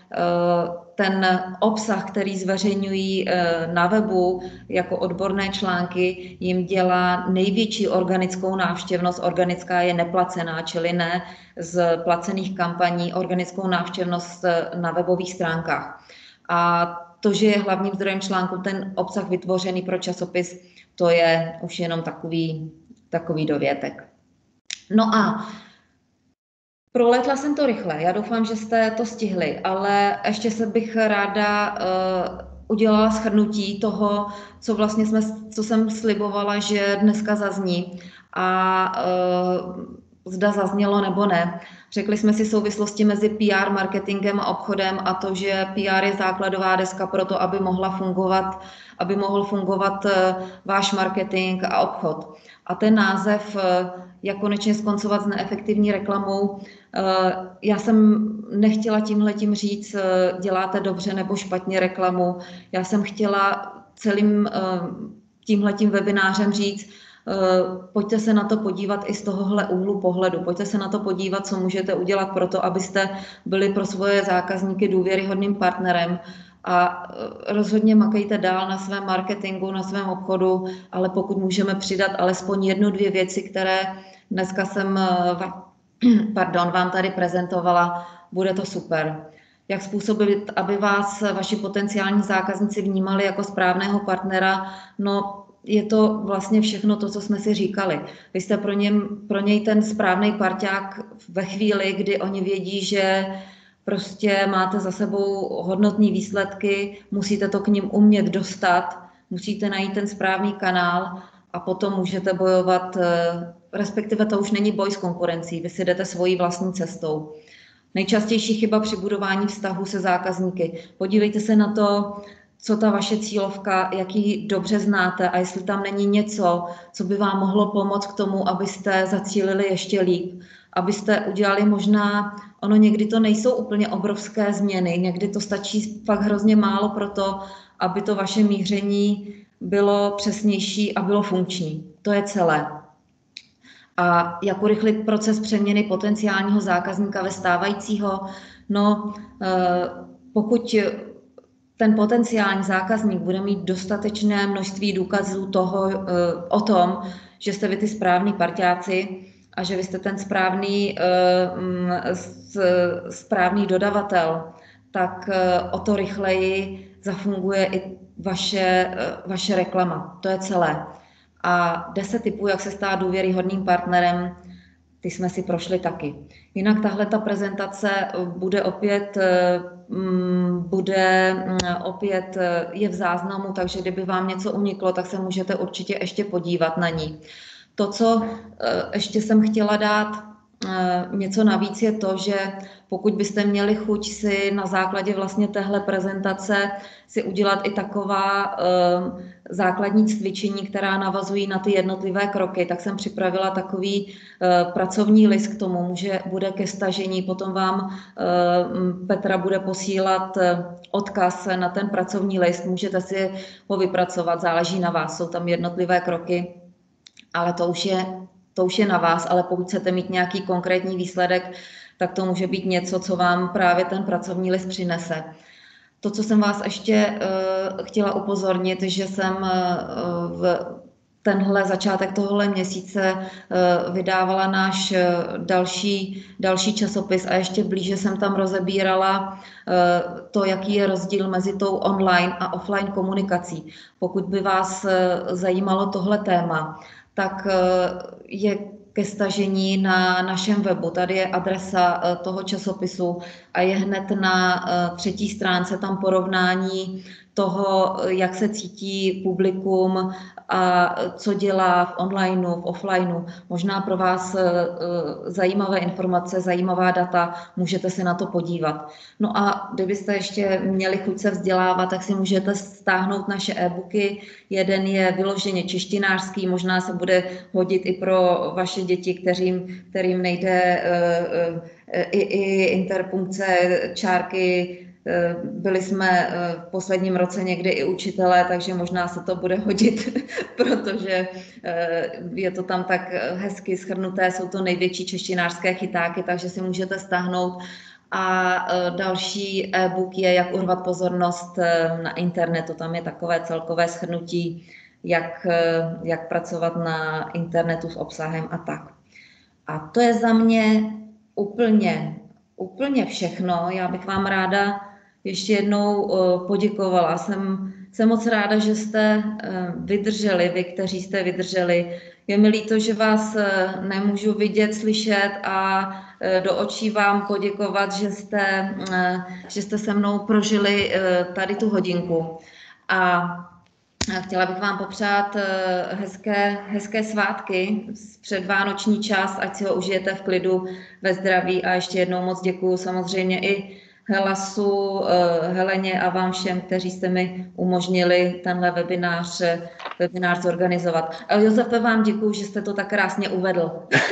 ten obsah, který zveřejňují uh, na webu jako odborné články, jim dělá největší organickou návštěvnost. Organická je neplacená, čili ne z placených kampaní, organickou návštěvnost na webových stránkách. A to, že je hlavním zdrojem článku ten obsah vytvořený pro časopis, to je už jenom takový, takový dovětek. No a proletla jsem to rychle, já doufám, že jste to stihli, ale ještě se bych ráda uh, udělala shrnutí toho, co vlastně jsme, co jsem slibovala, že dneska zazní a uh, zda zaznělo nebo ne. Řekli jsme si souvislosti mezi P R, marketingem a obchodem a to, že P R je základová deska pro to, aby mohla fungovat, aby mohl fungovat uh, váš marketing a obchod. A ten název, jak konečně skoncovat s neefektivní reklamou, já jsem nechtěla tímhletím říct, děláte dobře nebo špatně reklamu. Já jsem chtěla celým tímhletím webinářem říct, pojďte se na to podívat i z tohohle úhlu pohledu. Pojďte se na to podívat, co můžete udělat pro to, abyste byli pro svoje zákazníky důvěryhodným partnerem. A rozhodně makejte dál na svém marketingu, na svém obchodu, ale pokud můžeme přidat alespoň jednu, dvě věci, které dneska jsem pardon, vám tady prezentovala, bude to super. Jak způsobit, aby vás vaši potenciální zákazníci vnímali jako správného partnera? No, je to vlastně všechno to, co jsme si říkali. Vy jste pro, něm, pro něj ten správný parťák ve chvíli, kdy oni vědí, že prostě máte za sebou hodnotné výsledky, musíte to k nim umět dostat, musíte najít ten správný kanál a potom můžete bojovat, respektive to už není boj s konkurencí, vy si jdete svojí vlastní cestou. Nejčastější chyba při budování vztahu se zákazníky. Podívejte se na to, co ta vaše cílovka, jak ji dobře znáte a jestli tam není něco, co by vám mohlo pomoct k tomu, abyste zacílili ještě líp, abyste udělali možná, ono někdy to nejsou úplně obrovské změny, někdy to stačí fakt hrozně málo pro to, aby to vaše míření bylo přesnější a bylo funkční. To je celé. A jak urychlit proces přeměny potenciálního zákazníka ve stávajícího? No, pokud ten potenciální zákazník bude mít dostatečné množství důkazů toho, o tom, že jste vy ty správní parťáci a že vy jste ten správný, správný dodavatel, tak o to rychleji zafunguje i vaše, vaše reklama. To je celé. A deset tipů, jak se stát důvěryhodným partnerem, ty jsme si prošli taky. Jinak tahle ta prezentace bude opět, bude opět je v záznamu, takže kdyby vám něco uniklo, tak se můžete určitě ještě podívat na ní. To, co ještě jsem chtěla dát něco navíc, je to, že pokud byste měli chuť si na základě vlastně téhle prezentace si udělat i taková uh, základní cvičení, která navazují na ty jednotlivé kroky, tak jsem připravila takový uh, pracovní list k tomu, může, bude ke stažení, potom vám uh, Petra bude posílat uh, odkaz na ten pracovní list, můžete si ho vypracovat, záleží na vás, jsou tam jednotlivé kroky, ale to už je To už je na vás, ale pokud chcete mít nějaký konkrétní výsledek, tak to může být něco, co vám právě ten pracovní list přinese. To, co jsem vás ještě uh, chtěla upozornit, že jsem uh, v tenhle začátek tohohle měsíce uh, vydávala náš uh, další, další časopis a ještě blíže jsem tam rozebírala uh, to, jaký je rozdíl mezi tou online a offline komunikací. Pokud by vás uh, zajímalo tohle téma, tak je ke stažení na našem webu. Tady je adresa toho časopisu a je hned na třetí stránce tam porovnání toho, jak se cítí publikum a co dělá v onlineu, v offlineu. Možná pro vás zajímavé informace, zajímavá data, můžete se na to podívat. No a kdybyste ještě měli chuť se vzdělávat, tak si můžete stáhnout naše e-booky. Jeden je vyloženě češtinářský, možná se bude hodit i pro vaše děti, kterým, kterým nejde i, i interpunkce, čárky. Byli jsme v posledním roce někdy i učitelé, takže možná se to bude hodit, protože je to tam tak hezky shrnuté, jsou to největší češtinářské chytáky, takže si můžete stáhnout. A další e-book je Jak urvat pozornost na internetu, tam je takové celkové shrnutí, jak, jak pracovat na internetu s obsahem a tak. A to je za mě úplně, úplně všechno. Já bych vám ráda ještě jednou poděkovala. Jsem, jsem moc ráda, že jste vydrželi, vy, kteří jste vydrželi. Je mi líto, že vás nemůžu vidět, slyšet a do očí vám poděkovat, že jste, že jste se mnou prožili tady tu hodinku. A chtěla bych vám popřát hezké, hezké svátky, předvánoční čas, ať si ho užijete v klidu, ve zdraví a ještě jednou moc děkuju samozřejmě i Helasu, Heleně a vám všem, kteří jste mi umožnili tenhle webinář, webinář zorganizovat. A Josefe, vám děkuju, že jste to tak krásně uvedl.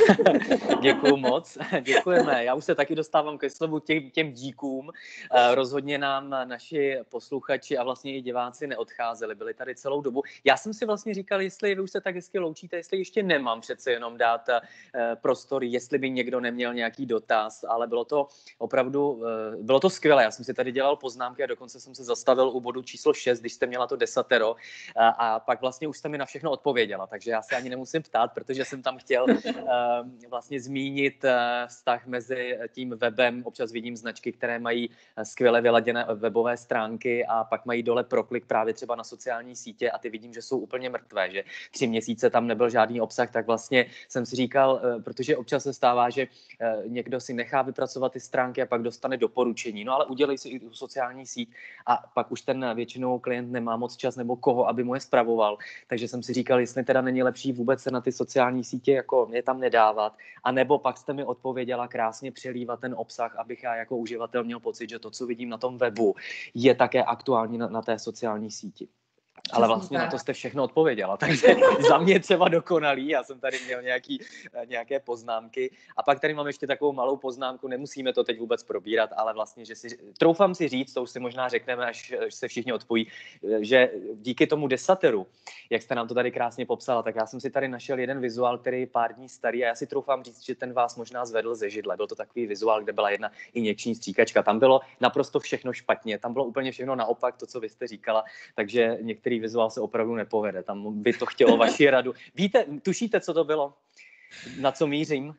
Děkuju moc, děkujeme. Já už se taky dostávám ke slovu těm, těm díkům. Rozhodně nám naši posluchači a vlastně i diváci neodcházeli, byli tady celou dobu. Já jsem si vlastně říkal, jestli vy už se tak hezky loučíte, jestli ještě nemám přece jenom dát prostor, jestli by někdo neměl nějaký dotaz, ale bylo to opravdu, bylo to skvělé. Já jsem si tady dělal poznámky a dokonce jsem se zastavil u bodu číslo šest, když jste měla to desatero a, a pak vlastně už jste mi na všechno odpověděla, takže já se ani nemusím ptát, protože jsem tam chtěl uh, vlastně zmínit uh, vztah mezi tím webem. Občas vidím značky, které mají skvěle vyladěné webové stránky a pak mají dole proklik právě třeba na sociální sítě a ty vidím, že jsou úplně mrtvé, že tři měsíce tam nebyl žádný obsah, tak vlastně jsem si říkal, uh, protože občas se stává, že uh, někdo si nechá vypracovat ty stránky a pak dostane doporučení. No ale udělej si i tu sociální síť a pak už ten většinou klient nemá moc čas nebo koho, aby mu je spravoval. Takže jsem si říkal, jestli teda není lepší vůbec se na ty sociální sítě jako je tam nedávat, a nebo pak jste mi odpověděla krásně přelívat ten obsah, abych já jako uživatel měl pocit, že to, co vidím na tom webu, je také aktuální na, na té sociální síti. Ale vlastně na to jste všechno odpověděla, takže za mě třeba dokonalý, já jsem tady měl nějaký, nějaké poznámky a pak tady mám ještě takovou malou poznámku, nemusíme to teď vůbec probírat, ale vlastně, že si, troufám si říct, to už si možná řekneme, až, až se všichni odpojí, že díky tomu desateru, jak jste nám to tady krásně popsala, tak já jsem si tady našel jeden vizuál, který je pár dní starý a já si troufám říct, že ten vás možná zvedl ze židle. Byl to takový vizuál, kde byla jedna injekční stříkačka, tam bylo naprosto všechno špatně, tam bylo úplně všechno naopak, to, co vy jste říkala, takže některý vizuál se opravdu nepovede. Tam by to chtělo vaši radu. Víte, tušíte, co to bylo? Na co mířím?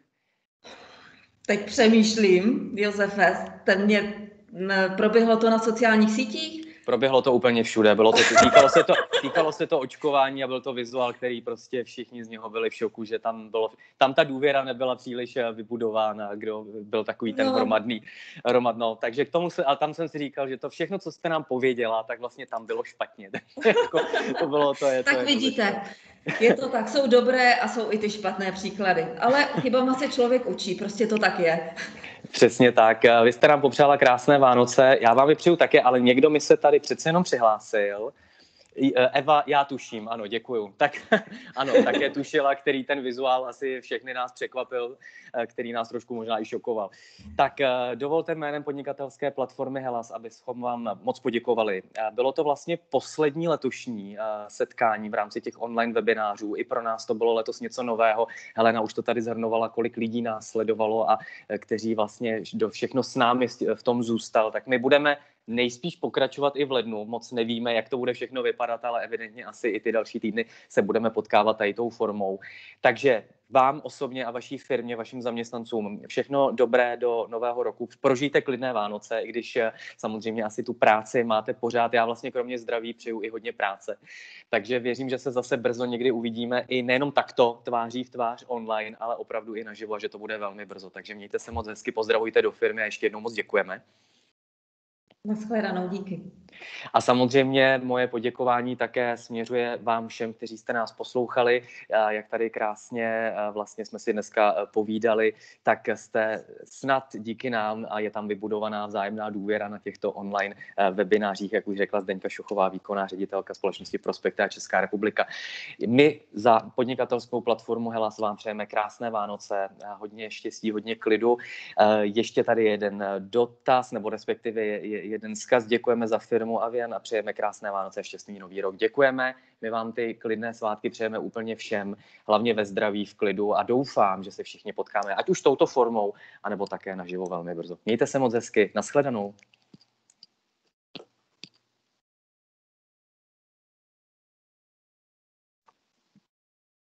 Teď přemýšlím, Josefe, ten mě, proběhlo to na sociálních sítích? Proběhlo to úplně všude, bylo to, týkalo, se to, týkalo se to očkování a byl to vizuál, který prostě všichni z něho byli v šoku, že tam bylo, tam ta důvěra nebyla příliš vybudována, kdo byl takový ten hromadný, hromadno. Takže k tomu se, ale tam jsem si říkal, že to všechno, co jste nám pověděla, tak vlastně tam bylo špatně. jako, to bylo, to je, tak to je vidíte, to je to tak, jsou dobré a jsou i ty špatné příklady, ale chybama se člověk učí, prostě to tak je. Přesně tak. Vy jste nám popřála krásné Vánoce, já vám je přeju také, ale někdo mi se tady přece jenom přihlásil. Eva, já tuším, ano, děkuju. Tak ano, také tušila, který ten vizuál asi všechny nás překvapil, který nás trošku možná i šokoval. Tak dovolte jménem podnikatelské platformy Hellas, abychom vám moc poděkovali. Bylo to vlastně poslední letošní setkání v rámci těch online webinářů. I pro nás to bylo letos něco nového. Helena už to tady zhrnovala, kolik lidí nás sledovalo a kteří vlastně do všechno s námi v tom zůstal. Tak my budeme nejspíš pokračovat i v lednu. Moc nevíme, jak to bude všechno vypadat, ale evidentně asi i ty další týdny se budeme potkávat tady tou formou. Takže vám osobně a vaší firmě, vašim zaměstnancům všechno dobré do nového roku. Prožijte klidné Vánoce, i když samozřejmě asi tu práci máte pořád. Já vlastně kromě zdraví přeju i hodně práce. Takže věřím, že se zase brzo někdy uvidíme i nejenom takto tváří v tvář online, ale opravdu i naživo a že to bude velmi brzo. Takže mějte se moc hezky, pozdravujte do firmy a ještě jednou moc děkujeme. Nashledanou, díky. A samozřejmě moje poděkování také směřuje vám všem, kteří jste nás poslouchali. Jak tady krásně vlastně jsme si dneska povídali, tak jste snad díky nám a je tam vybudovaná vzájemná důvěra na těchto online webinářích, jak už řekla Zdeňka Šochová, výkonná ředitelka společnosti Prospekta Česká republika. My za podnikatelskou platformu Hellas vám přejeme krásné Vánoce, hodně štěstí, hodně klidu. Ještě tady jeden dotaz, nebo respektive jeden vzkaz. Děkujeme za firmu Avian a přejeme krásné Vánoce a šťastný nový rok. Děkujeme, my vám ty klidné svátky přejeme úplně všem, hlavně ve zdraví, v klidu a doufám, že se všichni potkáme, ať už touto formou, anebo také naživo velmi brzo. Mějte se moc hezky, nashledanou.